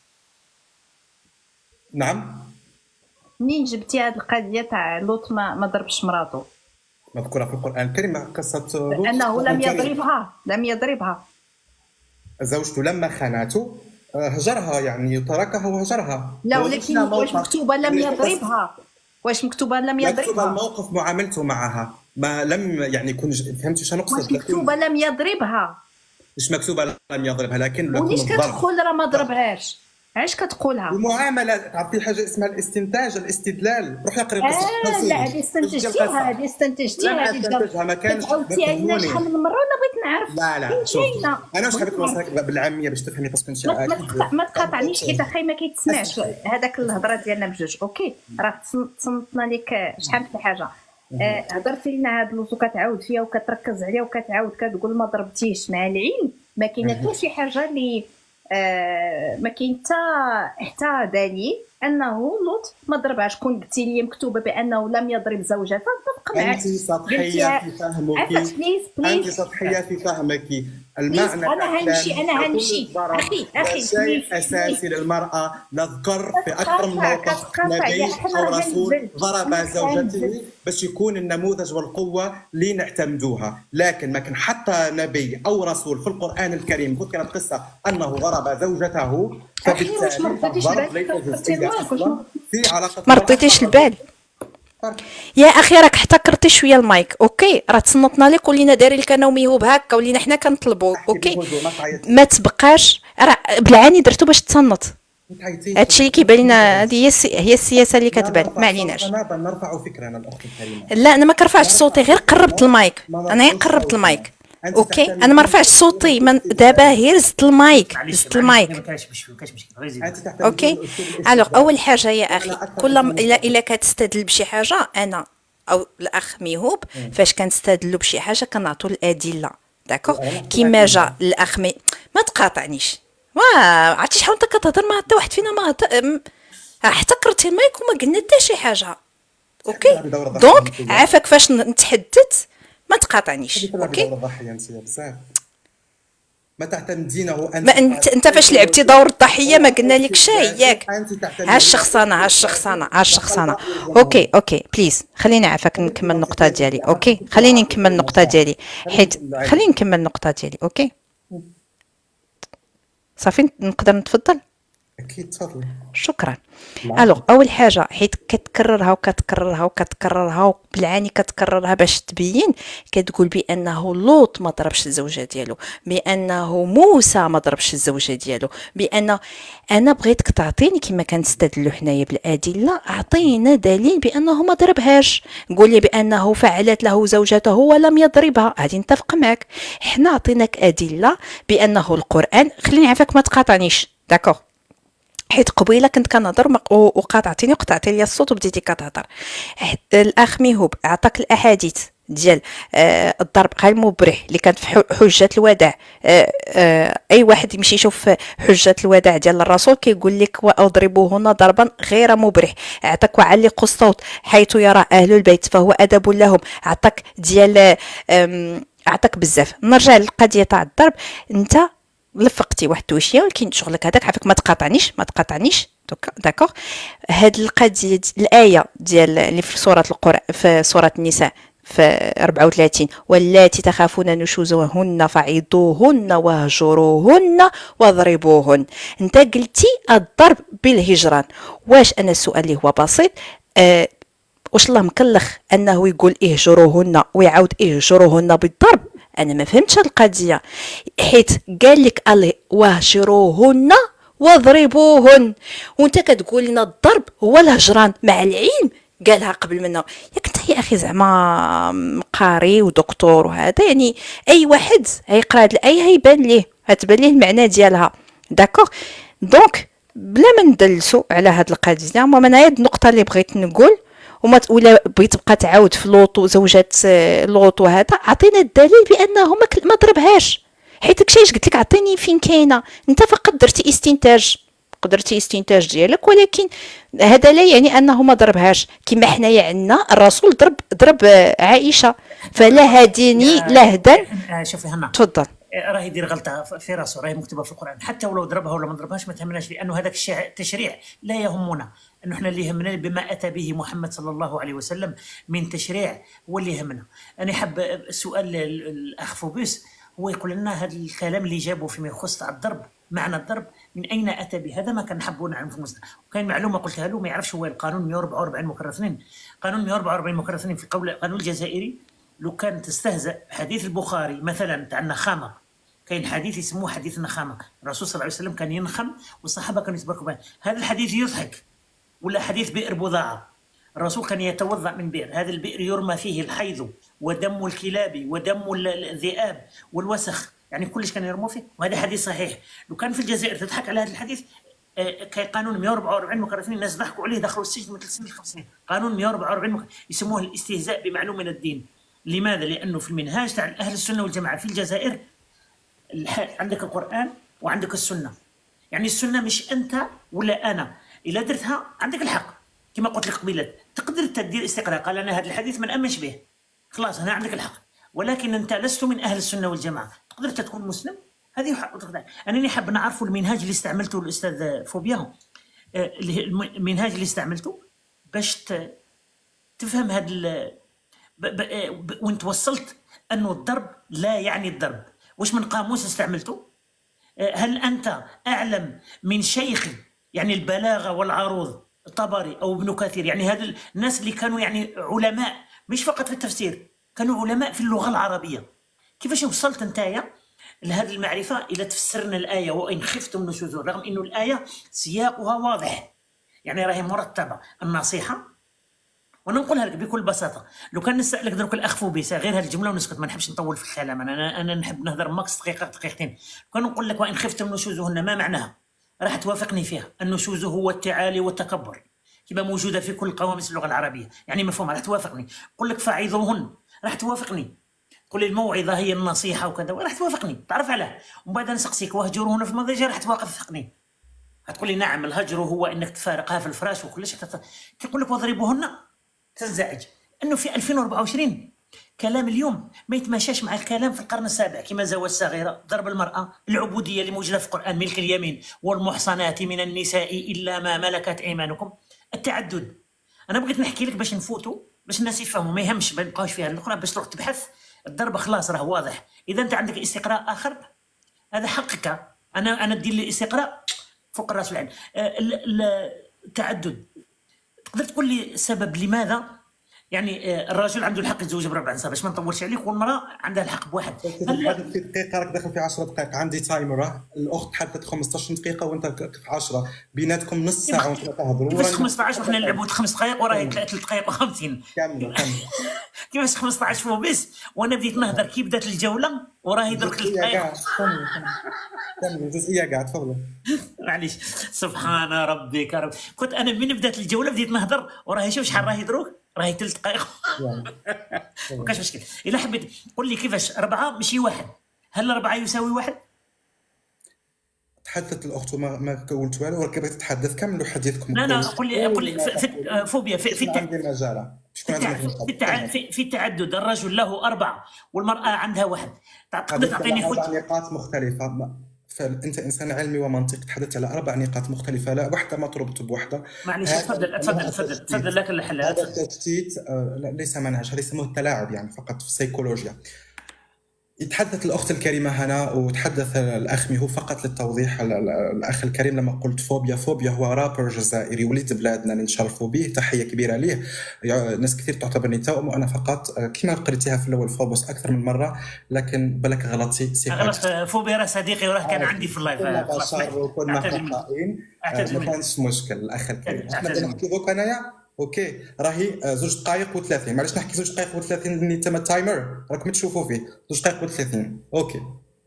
نعم، منين جبتي هذه القضيه تاع لوط ما ضربش مراته؟ مذكوره في القران الكريم قصه لوط انه لم يضربها. زوجته لما خانته هجرها، يعني تركها وهجرها. لا، وشفنا ولكن واش موقف مكتوبة لم اللي قص يضربها؟ واش مكتوبة لم مكتوب يضربها؟ الموقف معاملته معها، ما لم يعني يكون فهمتي شنو واش نقصد، لكن مكتوبة لم يضربها؟ مش مكتوبة لم يضربها، لكن وليش الضرب. كتقول راه ما ضربهاش؟ علاش كتقولها؟ المعامله، تعرفي حاجه اسمها الاستنتاج، الاستدلال. روحي اقري قصه لا، تفاصيل هذه باش تجي استنتجتيها، القصه. هذه لم استنتجتيها، هذه استنتجها، ما كانش، ما عاودتيها لنا شحال تفهمونيش. من مرة وأنا بغيت نعرف. لا فين شوفي، كاينة؟ انا واش بغيت حبيت نعرف. نوصلك بالعاميه باش تفهمي، باسكو انت اكيد ما تقاطعنيش حيت قريت. اخي ما كيتسمعش اسمعي. هذاك الهضره ديالنا بجوج. اوكي، راه تصنتنا لك شحال من حاجه. هضرتي لنا هاد اللوز وكتعاود فيها وكتركز عليها وكتعاود كتقول ما ضربتيش. مع العلم ما كاينه حتى شي حاجه اللي ما كاين حتى دليل انه لوط ما ضربهاش. كون قلتي لي مكتوبه بانه لم يضرب زوجته نتفق معك. انت سطحيه في فهمك، انت سطحيه في فهمك. المعنى انا هنمشي اخي شيء اساسي للمراه. نذكر في اكثر من موقف نبي او رسول ضرب زوجته باش يكون النموذج والقوه اللي نعتمدوها، لكن ما كان حتى نبي او رسول في القران الكريم ذكرت قصه انه ضرب زوجته. فبالتالي الضرب ليس جزئيه اصلا في علاقه. ما رديتيش البال يا اخي، راك احتكرتي شويه المايك. اوكي، راه تصنتنا لك ولينا داري لك انا وميهوب هكا، ولينا حنا كنطلبوا. اوكي، ما تبقاش راه بالعاني درتو باش تصنت. هادشي اللي كيبان لنا، هذه هي السياسه اللي كتبان. ما عليناش. نرفع فكرنا الاخت الكريمه. لا، انا ما كرفعش صوتي، غير قربت المايك. انا غير قربت المايك. اوكي، انا ما رفعتش صوتي دابا، غير زدت المايك. اوكي، الوغ اول حاجه يا اخي، كل الا كتستدل بشي حاجه، انا او الاخ ميهوب فاش كنستدلوا بشي حاجه كنعطوا الادله. داكوغ، كيما جا الاخ ما تقاطعنيش. عرفتي شحال انت كتهضر مع حتى واحد فينا ما احتكرتي المايك وما قلنا حتى شي حاجه. اوكي، دونك عافاك فاش نتحدث ما تقاطعنيش. اوكي، الضحيه انت بزاف ما تعتمدينه انت فاش لعبتي دور الضحيه ما قلنا لك شي ياك. ها الشخصانه. اوكي بليز خليني عافاك نكمل النقطه ديالي. اوكي، خليني نكمل النقطه ديالي خليني نكمل النقطه ديالي. اوكي صافي، نقدر نتفضل؟ اكيد تفضلي. شكرا. الوغ اول حاجه، حيت كتكررها بالعاني كتكررها باش تبين، كتقول بانه لوط ما ضربش الزوجه ديالو، بانه موسى ما ضربش الزوجه ديالو، بان انا بغيتك تعطيني كما كنستدلوا حنايا بالادله، اعطينا دليل بانه ما ضربهاش. قول لي بانه فعلت له زوجته ولم يضربها، غادي نتفق معك. حنا عطيناك ادله بانه القران. خليني عافاك ما تقاطعنيش. داكوغ، حيت قبيله كنت كنهضر وقاطعتيني وقطعتي لي الصوت وبديتي كتهضر. الاخ ميهوب عطاك الاحاديث ديال الضرب غير مبرح اللي كانت في حجه الوداع. اي واحد يمشي يشوف حجه الوداع ديال الرسول كيقول لك واضربوهن ضربا غير مبرح. عطاك وعلق الصوت حيث يرى اهل البيت فهو ادب لهم. عطاك ديال عطاك بزاف. نرجع للقضيه تاع الضرب. انت لفقتي واحد التوشيه، ولكن شغلك هذاك عافاك ما تقاطعنيش. داكوغ، هاد القضيه الايه ديال اللي في سوره القران في سوره النساء في 34، واللاتي تخافون نشوزهن فعظوهن واهجروهن واضربوهن. انت قلتي الضرب بالهجران. واش انا السؤال اللي هو بسيط، واش الله مكلخ انه يقول اهجروهن ويعاود اهجروهن بالضرب؟ انا ما فهمتش هاد القضيه، حيت قال لك الله واهجروهن واضربوهن، وانت كتقول لنا الضرب هو الهجران. مع العلم قالها قبل منا. ياك انت يا اخي زعما قاري ودكتور وهذا، يعني اي واحد غيقرا هاد الايه هيبان ليه، هتبان ليه المعنى ديالها. داكوغ، دونك بلا ما ندلسوا على هاد القضيه، المهم انا هاد النقطه اللي بغيت نقول، ولا بغيت تبقى تعاود في لوط وزوجة لوط وهذا، عطينا الدليل بانه ما ضربهاش. حيت داكشي قلت لك عطيني فين كاينه. انت فقط درتي استنتاج ديالك، ولكن هذا لا يعني انه ما ضربهاش. كما حنايا عندنا الرسول ضرب عائشه، فلا هديني لا هدى. شوفي هنا، تفضل. راه يدير غلطه في راسه، راهي مكتوبه في القران. حتى ولو ضربها ولا ما ضربهاش ما تهمناش، لانه هذاك التشريع لا يهمنا. انه احنا اللي يهمنا بما اتى به محمد صلى الله عليه وسلم من تشريع هو اللي يهمنا. انا حاب سؤال الاخ فوبوس، هو يقول لنا هذا الكلام اللي جابه فيما يخص الضرب، معنى الضرب من اين اتى به، هذا ما كنحبوا نعلم في المسلم. وكاين معلومه قلتها له ما يعرفش، هو القانون 144 مكرر 2. قانون 144 مكرر 2 في القانون الجزائري، لو كان تستهزأ حديث البخاري مثلا تاع النخامه، كاين حديث يسموه حديث النخامه، الرسول صلى الله عليه وسلم كان ينخم والصحابه كانوا يتبركوا به، هذا الحديث يضحك. ولا حديث بئر بضاعه، الرسول كان يتوضا من بئر، هذا البئر يرمى فيه الحيض ودم الكلاب ودم الذئاب والوسخ، يعني كلش كان يرموا فيه، وهذا حديث صحيح. لو كان في الجزائر تضحك على هذا الحديث، كقانون 144 مكرر 2 الناس ضحكوا عليه دخلوا السجن من 3 سنين ل 5 سنين. قانون 144 يسموه الاستهزاء بمعلوم من الدين. لماذا؟ لانه في المنهاج تاع اهل السنه والجماعه في الجزائر عندك القران وعندك السنه، يعني السنه مش انت ولا انا، الا درتها عندك الحق. كما قلت لك قبيله تقدر تدير استقراء، قال انا هذا الحديث ما نامنش به، خلاص هنا عندك الحق، ولكن انت لست من اهل السنه والجماعه، تقدر تكون مسلم، هذه حق. انا حاب نعرفوا المنهاج اللي استعملته الاستاذ فوبيا، المنهاج اللي استعملته باش تفهم هذا وانت وصلت انه الضرب لا يعني الضرب، واش من قاموس استعملته؟ هل انت اعلم من شيخ يعني البلاغه والعروض الطبري او ابن كثير، يعني هذا الناس اللي كانوا يعني علماء مش فقط في التفسير، كانوا علماء في اللغه العربيه، كيفاش وصلت انتيا لهذه المعرفه الى تفسرنا الايه وان خفتم نشوزا، رغم انه الايه سياقها واضح، يعني راهي مرتبه النصيحه. وننقلها لك بكل بساطه، لو كان نسالك درك الاخ فوبيسا غير هذه الجمله ونسكت، ما نحبش نطول في الكلام، انا نحب نهضر ماكس دقيقه دقيقتين. كان نقول لك وان خفتم نشوزهن ما معناها؟ راح توافقني فيها. النشوز هو التعالي والتكبر كما موجوده في كل قواميس اللغه العربيه، يعني مفهومها، راح توافقني. نقول لك فعظوهن راح توافقني، تقول لي الموعظه هي النصيحه وكذا راح توافقني، تعرف علاه. ومن بعد نسقسيك وهجروهن في المضاجع راح توافقني، هتقول لي نعم الهجر هو انك تفارقها في الفراش وكلش. تقول لك واضربوهن تنزعج، انه في 2024 كلام اليوم ما يتماشاش مع الكلام في القرن السابع، كما زواج الصغيره، ضرب المراه، العبوديه اللي موجوده في القران، ملك اليمين، والمحصنات من النساء الا ما ملكت ايمانكم، التعدد. انا بغيت نحكي لك باش نفوتوا، باش الناس يفهموا، ما يهمش ما نبقاوش فيها الاخرى، باش تروح تبحث. الضرب خلاص راه واضح. اذا انت عندك استقراء اخر هذا حقك، انا ندير لي استقراء فوق الراس والعين. التعدد تقدر تقول لي السبب لماذا يعني الرجل عنده الحق يتزوج بربع نساء، باش ما نطولش عليك، والمراه عندها الحق بواحد. تحدث في دقيقه، راك داخل في 10 دقائق، عندي تايمر، الاخت تحدثت 15 دقيقه وانت في 10، بيناتكم نص ساعه وانت تهضروا. كيفاش 15 وحنا نلعبوا 5 دقائق وراهي 3 دقائق و50؟ كمل. كيفاش 15 فوبيس وانا بديت نهضر كي بدات الجوله وراهي درك 3 دقائق؟ كمل جزئيه كاع، تفضل. معليش، سبحان ربك رب. كنت انا من بدات الجوله بديت نهضر وراهي شوف شحال راهي دروك، راهي 3 دقائق. ما كاش مشكل. الا حبيت قول لي كيفاش 4 ماشي 1؟ هل 4 يساوي 1؟ تحدثت الاخت وما قلت والو، ولكن بغيت تتحدث. كملوا حديثكم. لا قول لي في فوبيا في التعدد الرجل له 4 والمراه عندها 1، تقدر تعطيني 4 نقاط مختلفه. فانت انسان علمي ومنطقي، تحدثت على 4 نقاط مختلفه، لا واحده ما تربط بوحده. معليش تفضل لك الحل. هذا التشتيت ليس منهج، هذا يسموه التلاعب، يعني فقط في السيكولوجيا. يتحدث الأخت الكريمة هنا وتحدث الأخ ميهو، فقط للتوضيح الأخ الكريم لما قلت فوبيا هو رابر جزائري وليد بلادنا نشرفوا به، تحية كبيرة ليه. ناس كثير تعتبرني توأم، وأنا فقط كما قريتها في الأول فوبوس أكثر من مرة، لكن بالك غلطتي. غلط. فوبيا راه صديقي وراه كان عندي في اللايف. كنا بشر وكنا خطائين، ما كانش مشكل. الأخ الكريم احنا نحكي دوك انايا اوكي، راهي 2 دقائق و30. معليش نحكي 2 دقائق و30 لاني تما التايمر راكم تشوفوا فيه 2 دقائق و30. اوكي.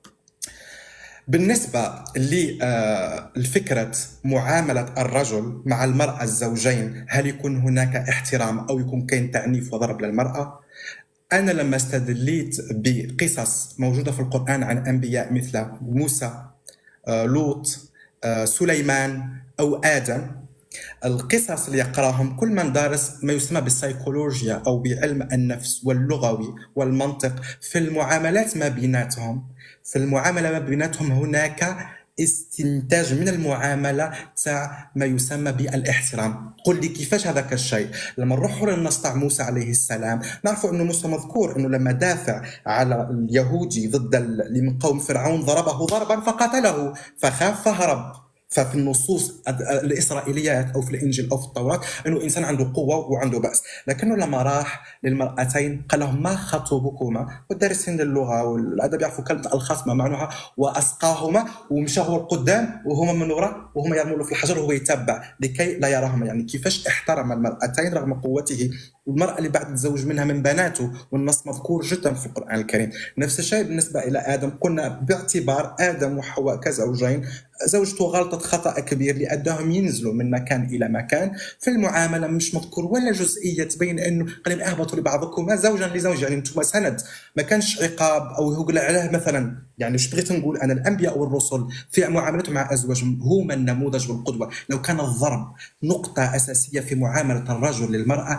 بالنسبه لفكره معامله الرجل مع المراه الزوجين، هل يكون هناك احترام او يكون كاين تعنيف وضرب للمراه؟ انا لما استدليت بقصص موجوده في القران عن انبياء مثل موسى، لوط، سليمان او ادم، القصص اللي يقراهم كل من دارس ما يسمى بالسيكولوجيا أو بعلم النفس واللغوي والمنطق، في المعاملات ما بيناتهم هناك استنتاج من المعامله تاع ما يسمى بالاحترام. قل لي كيفاش هذاك الشيء؟ لما نروحوا للنص تاع موسى عليه السلام نعرفوا انه موسى مذكور انه لما دافع على اليهودي ضد اللي من قوم فرعون ضربه ضربا فقتله فخاف فهرب. ففي النصوص الاسرائيليات او في الانجيل او في التوراه انه انسان عنده قوه وعنده باس، لكنه لما راح للمرأتين قال لهم ما خطبكما، والدارسين اللغه والادب يعرفوا كلمه الخصم معناها واسقاهما، ومشى هو القدام وهما من وراء وهما يرموا له في الحجر وهو يتبع لكي لا يراهما. يعني كيفاش احترم المرأتين رغم قوته، والمرأة اللي بعد تزوج منها من بناته، والنص مذكور جدا في القرآن الكريم. نفس الشيء بالنسبة إلى آدم، قلنا باعتبار آدم وحواء كزوجين زوجته غلطت خطأ كبير لأداهم ينزلوا من مكان إلى مكان، في المعاملة مش مذكور ولا جزئية تبين أنه قال اهبطوا لبعضكم زوجا لزوج، يعني انتم سند، ما كانش عقاب أو يقول عليه مثلا. يعني ايش بغيت نقول أنا؟ الأنبياء والرسل في معاملتهم مع أزواجهم هما النموذج والقدوة. لو كان الضرب نقطة أساسية في معاملة الرجل للمرأة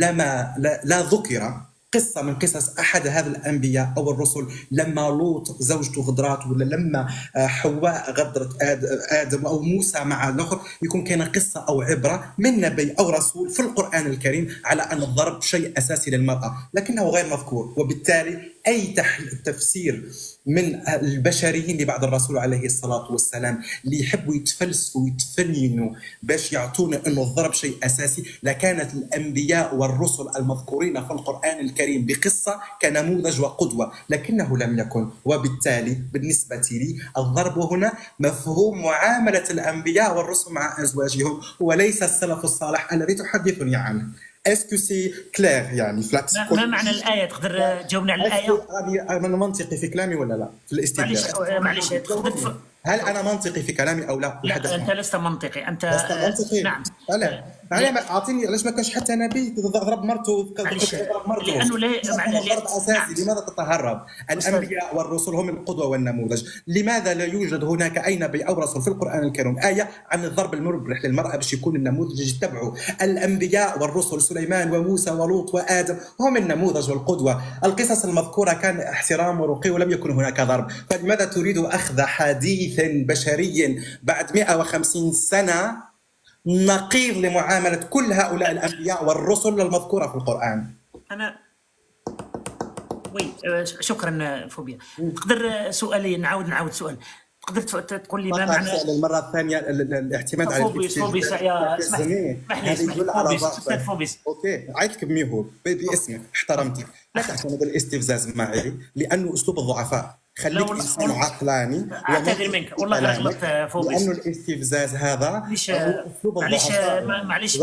لا ذكر قصة من قصص أحد هذا الأنبياء أو الرسل لما لوط زوجته غدرات، ولا لما حواء غدرت آدم، أو موسى مع الآخر، يكون كان قصة أو عبرة من نبي أو رسول في القرآن الكريم على أن الضرب شيء أساسي للمرأة، لكنه غير مذكور. وبالتالي أي تفسير من البشريين اللي بعد الرسول عليه الصلاة والسلام اللي يحبوا يتفلسفوا ويتفننوا باش يعطونا أنه الضرب شيء أساسي، لكانت الأنبياء والرسل المذكورين في القرآن الكريم بقصة كنموذج وقدوة، لكنه لم يكن. وبالتالي بالنسبة لي الضرب هنا مفهوم معاملة الأنبياء والرسل مع أزواجهم، وليس السلف الصالح الذي تحدثني عنه. اسكو سي كلير؟ يعني ما معنى الآية؟ تقدر تجاوبنا على الآية؟ أنا منطقي في كلامي ولا لا في الاستدلال؟ معليش هل أنا منطقي في كلامي أو لا؟ لا أنت لست منطقي. أنت لست منطقي؟ نعم. أنا أعطيني علاش ما كانش حتى نبي ضرب مرته؟ لأنه ضرب أساسي. لماذا تتهرب؟ الأنبياء والرسل هم القدوة والنموذج. لماذا لا يوجد هناك أي نبي أو رسول في القرآن الكريم آية عن الضرب المبرح للمرأة باش يكون النموذج يتبعه؟ الأنبياء والرسل سليمان وموسى ولوط وآدم هم النموذج والقدوة. القصص المذكورة كان احترام ورقي ولم يكن هناك ضرب، فلماذا تريد أخذ حديث بشري بعد 150 سنة نقيض لمعاملة كل هؤلاء الأنبياء والرسل المذكورة في القرآن؟ أنا شكرا فوبيا. تقدر سؤالي نعاود سؤال؟ تقدر تقول لي ما معنى المرة الثانية الاعتماد على فوبيس يا فوبيس. اوكي عيطك بميهوب باسمك احترمتك، لا تعتمد الاستفزاز معي لأنه أسلوب الضعفاء. خليك انسان عقلاني. اعتذر منك والله غلطت فوبيس، لانه الاستفزاز هذا معليش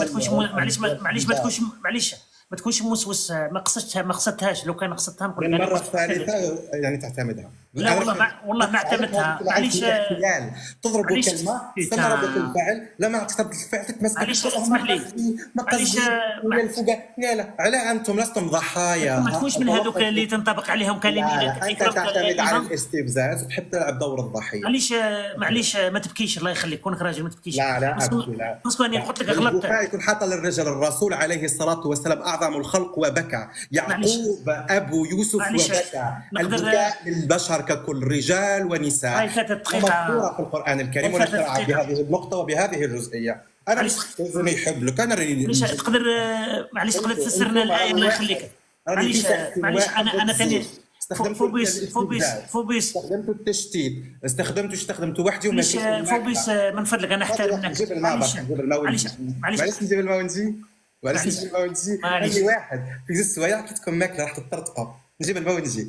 ما تكونش موسوس. ما قصدتهاش. لو كان قصدتها نقول لك المره الثالثه يعني تعتمدها. لا والله ما اعتمدتها. معليش تضرب كلمه استمر الفعل لما اعتقد الفعل تتمسك. معليش اسمح لي. معليش لا على انتم لستم ضحايا. ما تكونش من هذوك اللي تنطبق عليهم كلمات. انت تعتمد على الاستفزاز وتحب تلعب دور الضحيه. معليش ما تبكيش الله يخليك. كونك راجل ما تبكيش. لا ابكي لا. انا قلت لك غلطت. يكون حاط للرجل الرسول عليه الصلاه والسلام اعظم الخلق وبكى. يعقوب ابو يوسف وبكى. البكاء للبشر ككل رجال ونساء مذكورة في القرآن الكريم، ونشرع بهذه النقطة وبهذه الجزئية. أنا لازم يحب لك. أنا تقدر تقدر تفسرنا الآية الله يخليك. معليش أنا ثاني فوبيس استخدمت التشتيت، استخدمته وحدي وما فوبيس من فضلك أنا أحترم منك. نجيب الماء معليش نجيب الماء ونجي أي واحد في زوج سوايع كي تكون ماكلة راح تطرطقوا. نجيب الماء ونجي.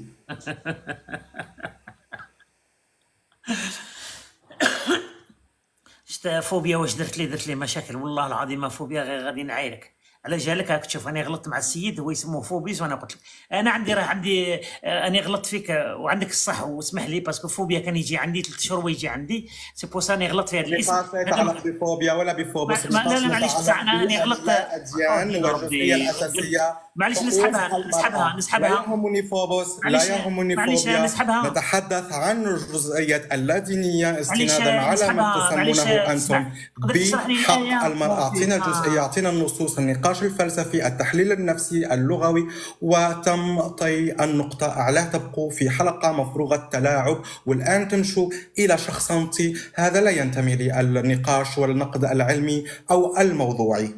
فوبيا واش درت لي مشاكل والله العظيم. ما فوبيا غير غادي نعايرك على جالك. هاك تشوف انا غلطت مع السيد هو يسموه فوبيس، وانا قلت لك انا عندي انا غلطت فيك وعندك الصح واسمح لي باسكو فوبيا كان يجي عندي 3 شهور ويجي عندي سي بوس انا غلطت في هذا الاسم. لا بفوبيا ولا بفوبس. لا معليش بصح انا غلطت. الاديان والجزئيه الاساسيه معليش نسحبها. لا يهمني فوبس لا يهمني فوبيا. نتحدث عن الجزئيات اللادينيه استنادا على ما تسمونه انتم بحق المراه. اعطينا الجزئيه، اعطينا النصوص، النقاش النقاش الفلسفي، التحليل النفسي، اللغوي، وتم طي النقطة أعلاه. تبقوا في حلقة مفروغة التلاعب، والآن تمشوا إلى شخصنتي. هذا لا ينتمي للنقاش والنقد العلمي أو الموضوعي.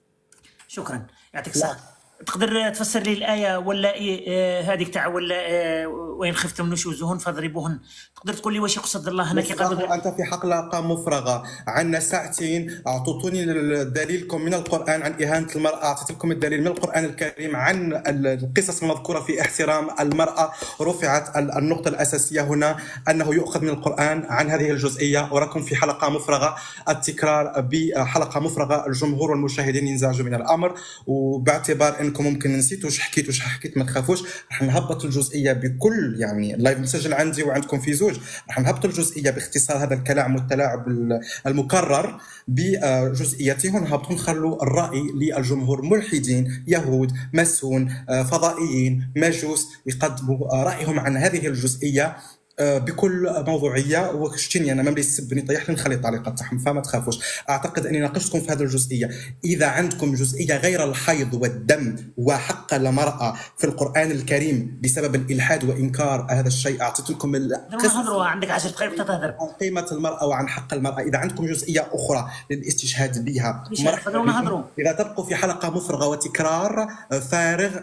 شكرا، يعطيك الصحة. تقدر تفسر لي الآية ولا هذيك تاع ولا وإن خفتم نشوزهن فاضربوهن؟ تقدر تقول لي واش يقصد الله هنا كي قال أنت في حلقة مفرغة عندنا ساعتين، أعطوني دليلكم من القرآن عن إهانة المرأة، أعطيت لكم الدليل من القرآن الكريم عن القصص المذكورة في احترام المرأة. رفعت النقطة الأساسية هنا أنه يؤخذ من القرآن عن هذه الجزئية، وراكم في حلقة مفرغة. التكرار بحلقة مفرغة، الجمهور والمشاهدين ينزعجوا من الأمر، وباعتبار أنكم ممكن نسيت واش حكيت ما تخافوش، راح نهبط الجزئية بكل يعني اللايف مسجل عندي وعندكم في زوج، راح نهبط الجزئية باختصار هذا الكلام والتلاعب المكرر بجزئيته، ونهبطوا نخلوا الرأي للجمهور، ملحدين، يهود، مسون، فضائيين، مجوس، يقدموا رأيهم عن هذه الجزئية بكل موضوعيه. وشتيني انا ما يسبني طيح لي نخلي التعليقات تاعهم، فما تخافوش. اعتقد اني ناقشتكم في هذه الجزئيه. اذا عندكم جزئيه غير الحيض والدم وحق المراه في القران الكريم بسبب الالحاد وانكار هذا الشيء، اعطيت لكم نهضروا عندك 10 دقائق تهضر عن قيمه المراه وعن حق المراه. اذا عندكم جزئيه اخرى للاستشهاد بها نهضروا. اذا تبقوا في حلقه مفرغه وتكرار فارغ،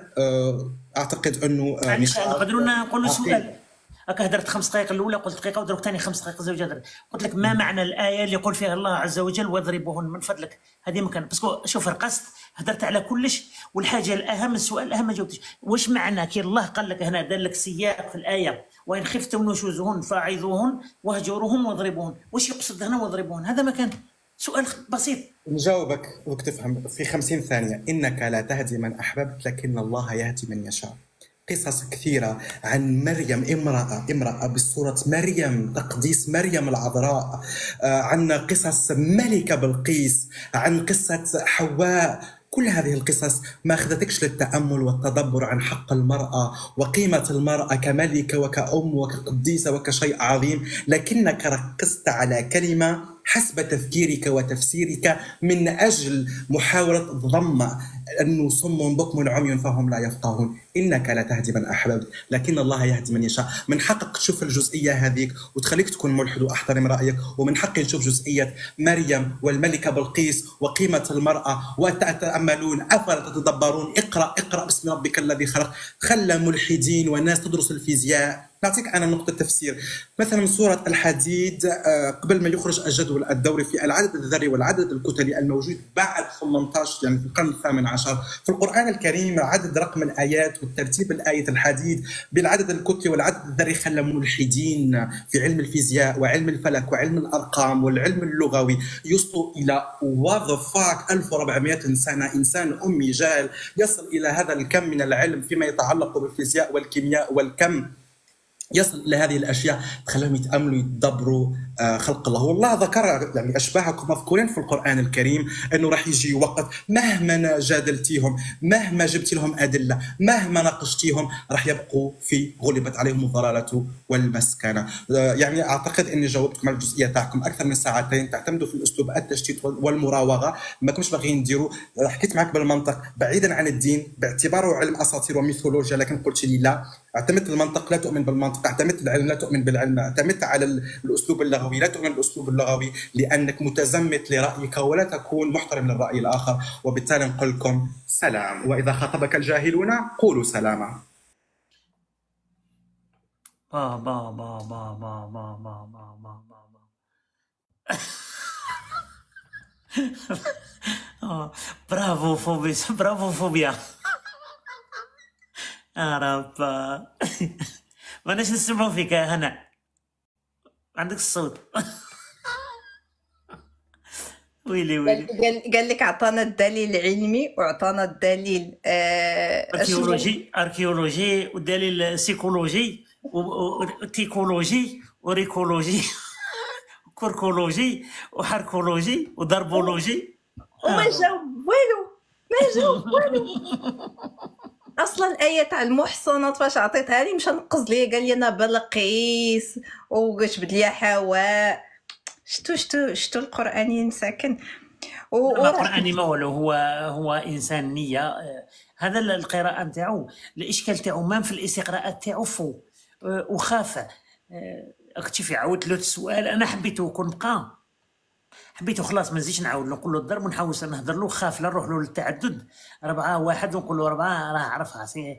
اعتقد انه نقدروا نقولوا سؤال. هكا هدرت 5 دقائق الاولى، قلت دقيقه ودرك ثاني 5 دقائق زوج هدر. قلت لك ما معنى الايه اللي يقول فيها الله عز وجل واضربوهن؟ من فضلك هذه مكان باسكو شوف رقصت هدرت على كلش، والحاجه الاهم السؤال الاهم ما جاوبتش. واش معنى كي الله قال لك هنا دار لك سياق في الايه وان خفتم نشوزهن فاعظوهن واهجروهن واضربوهن؟ واش يقصد هنا واضربوهن؟ هذا مكان سؤال بسيط. نجاوبك وقت تفهم في 50 ثانيه. انك لا تهدي من احببت لكن الله يهدي من يشاء. قصص كثيرة عن مريم، امرأة بصورة مريم، تقديس مريم العذراء، عن قصص ملكة بلقيس، عن قصة حواء. كل هذه القصص ما أخذتكش للتأمل والتدبر عن حق المرأة وقيمة المرأة كملكة وكأم وكقديسة وكشيء عظيم، لكنك ركزت على كلمة حسب تفكيرك وتفسيرك من أجل محاولة ضم أنه صم بكم عمي فهم لا يفقهون. إنك لا تهدي من أحببت لكن الله يهدي من يشاء. من حقك تشوف الجزئية هذيك وتخليك تكون ملحد وأحترم رأيك، ومن حقي نشوف جزئية مريم والملكة بلقيس وقيمة المرأة وتتأملون أفلا تتدبرون. اقرأ باسم ربك الذي خلق. خلى ملحدين والناس تدرس الفيزياء. نعطيك أنا نقطة تفسير. مثلا سورة الحديد قبل ما يخرج الجدول الدوري في العدد الذري والعدد الكتلي الموجود بعد 18 يعني في القرن الثامن عشر في القرآن الكريم، عدد رقم الآيات والترتيب الآية الحديد بالعدد الكتلي والعدد الذري خلى ملحدين في علم الفيزياء وعلم الفلك وعلم الأرقام والعلم اللغوي يصلوا إلى وظفاك 1400 سنة. إنسان أمي جاهل يصل إلى هذا الكم من العلم فيما يتعلق بالفيزياء والكيمياء والكم، يصل إلى هذه الأشياء تخليهم يتأملوا يتدبروا خلق الله. والله ذكر يعني أشباهكم مذكورين في القرآن الكريم أنه راح يجي وقت مهما جادلتيهم، مهما جبت لهم أدلة، مهما ناقشتيهم، راح يبقوا في غلبت عليهم الضلالة والمسكنة. يعني أعتقد أني جاوبتكم على الجزئية تاعكم أكثر من ساعتين. تعتمدوا في الأسلوب التشتيت والمراوغة، ما كنتش باغيين نديروا. حكيت معك بالمنطق بعيدا عن الدين باعتباره علم أساطير وميثولوجيا، لكن قلت لي لا، اعتمدت المنطق لا تؤمن بالمنطق، اعتمدت العلم لا تؤمن بالعلم، اعتمدت على الأسلوب اللغوي لا تؤمن بالأسلوب اللغوي، لأنك متزمت لرأيك ولا تكون محترم للرأي الآخر. وبالتالي نقول لكم سلام، وإذا خاطبك الجاهلون قولوا سلاما. با با با با با با با با با با برافو فوبيس، برافو فوبيا. رب ماناش نسمعوا فيك يا هنا، عندك الصوت. ويلي قال لك عطانا الدليل العلمي وعطانا الدليل اركيولوجي ودليل سيكولوجي وتيكولوجي وريكولوجي وكوركولوجي وحركولوجي وضربولوجي، وما جاوب والو. اصلا الايه تاع المحصنات فاش عطيتها لي مشى نقص لي، قال لي انا بلقيس وجبد لي حواء. شتو القرآن مساكن. ما ورحت قراني ما والو، هو انسان نيه. هذا القراءه نتاعو، الاشكال تاعو مام في الاستقراءات تاعو فو وخاف. اكتشفي عاودت له السؤال، انا حبيته كون بقى، حبيته خلاص ما نزيدش نعاود له، نقول له الضرب ونحاول نهضر له، خاف لا نروح له للتعدد 4-1 ونقول له 4 راه عرفها سي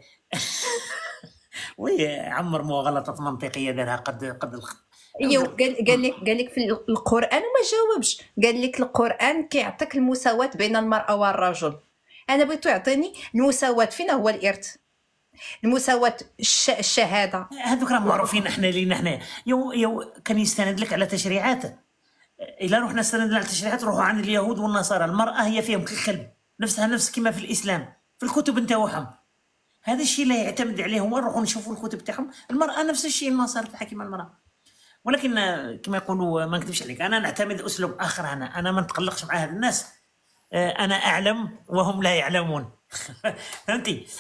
وي عمر مو غلطات منطقيه دارها قد الخط. ايوا قال لك في القران وما جاوبش، قال لك القران كيعطيك المساواه بين المراه والرجل. انا بغيتو يعطيني المساواه، فين هو الارث؟ المساواه الشهاده. هذوك راه معروفين احنا لينا حنا، يو كان يستند لك على تشريعات. الا رحنا نستند على التشريعات نروحوا عند اليهود والنصارى، المراه هي فيهم كالكلب، نفس كما في الاسلام في الكتب نتاعهم. هذا الشيء لا يعتمد عليه، هما نروحوا نشوفوا الكتب تاعهم، المراه نفس الشيء، النصارى تحكم المراه. ولكن كما يقولوا ما نكذبش عليك، انا نعتمد اسلوب اخر، انا ما نتقلقش مع هاد الناس. انا اعلم وهم لا يعلمون. فهمتي؟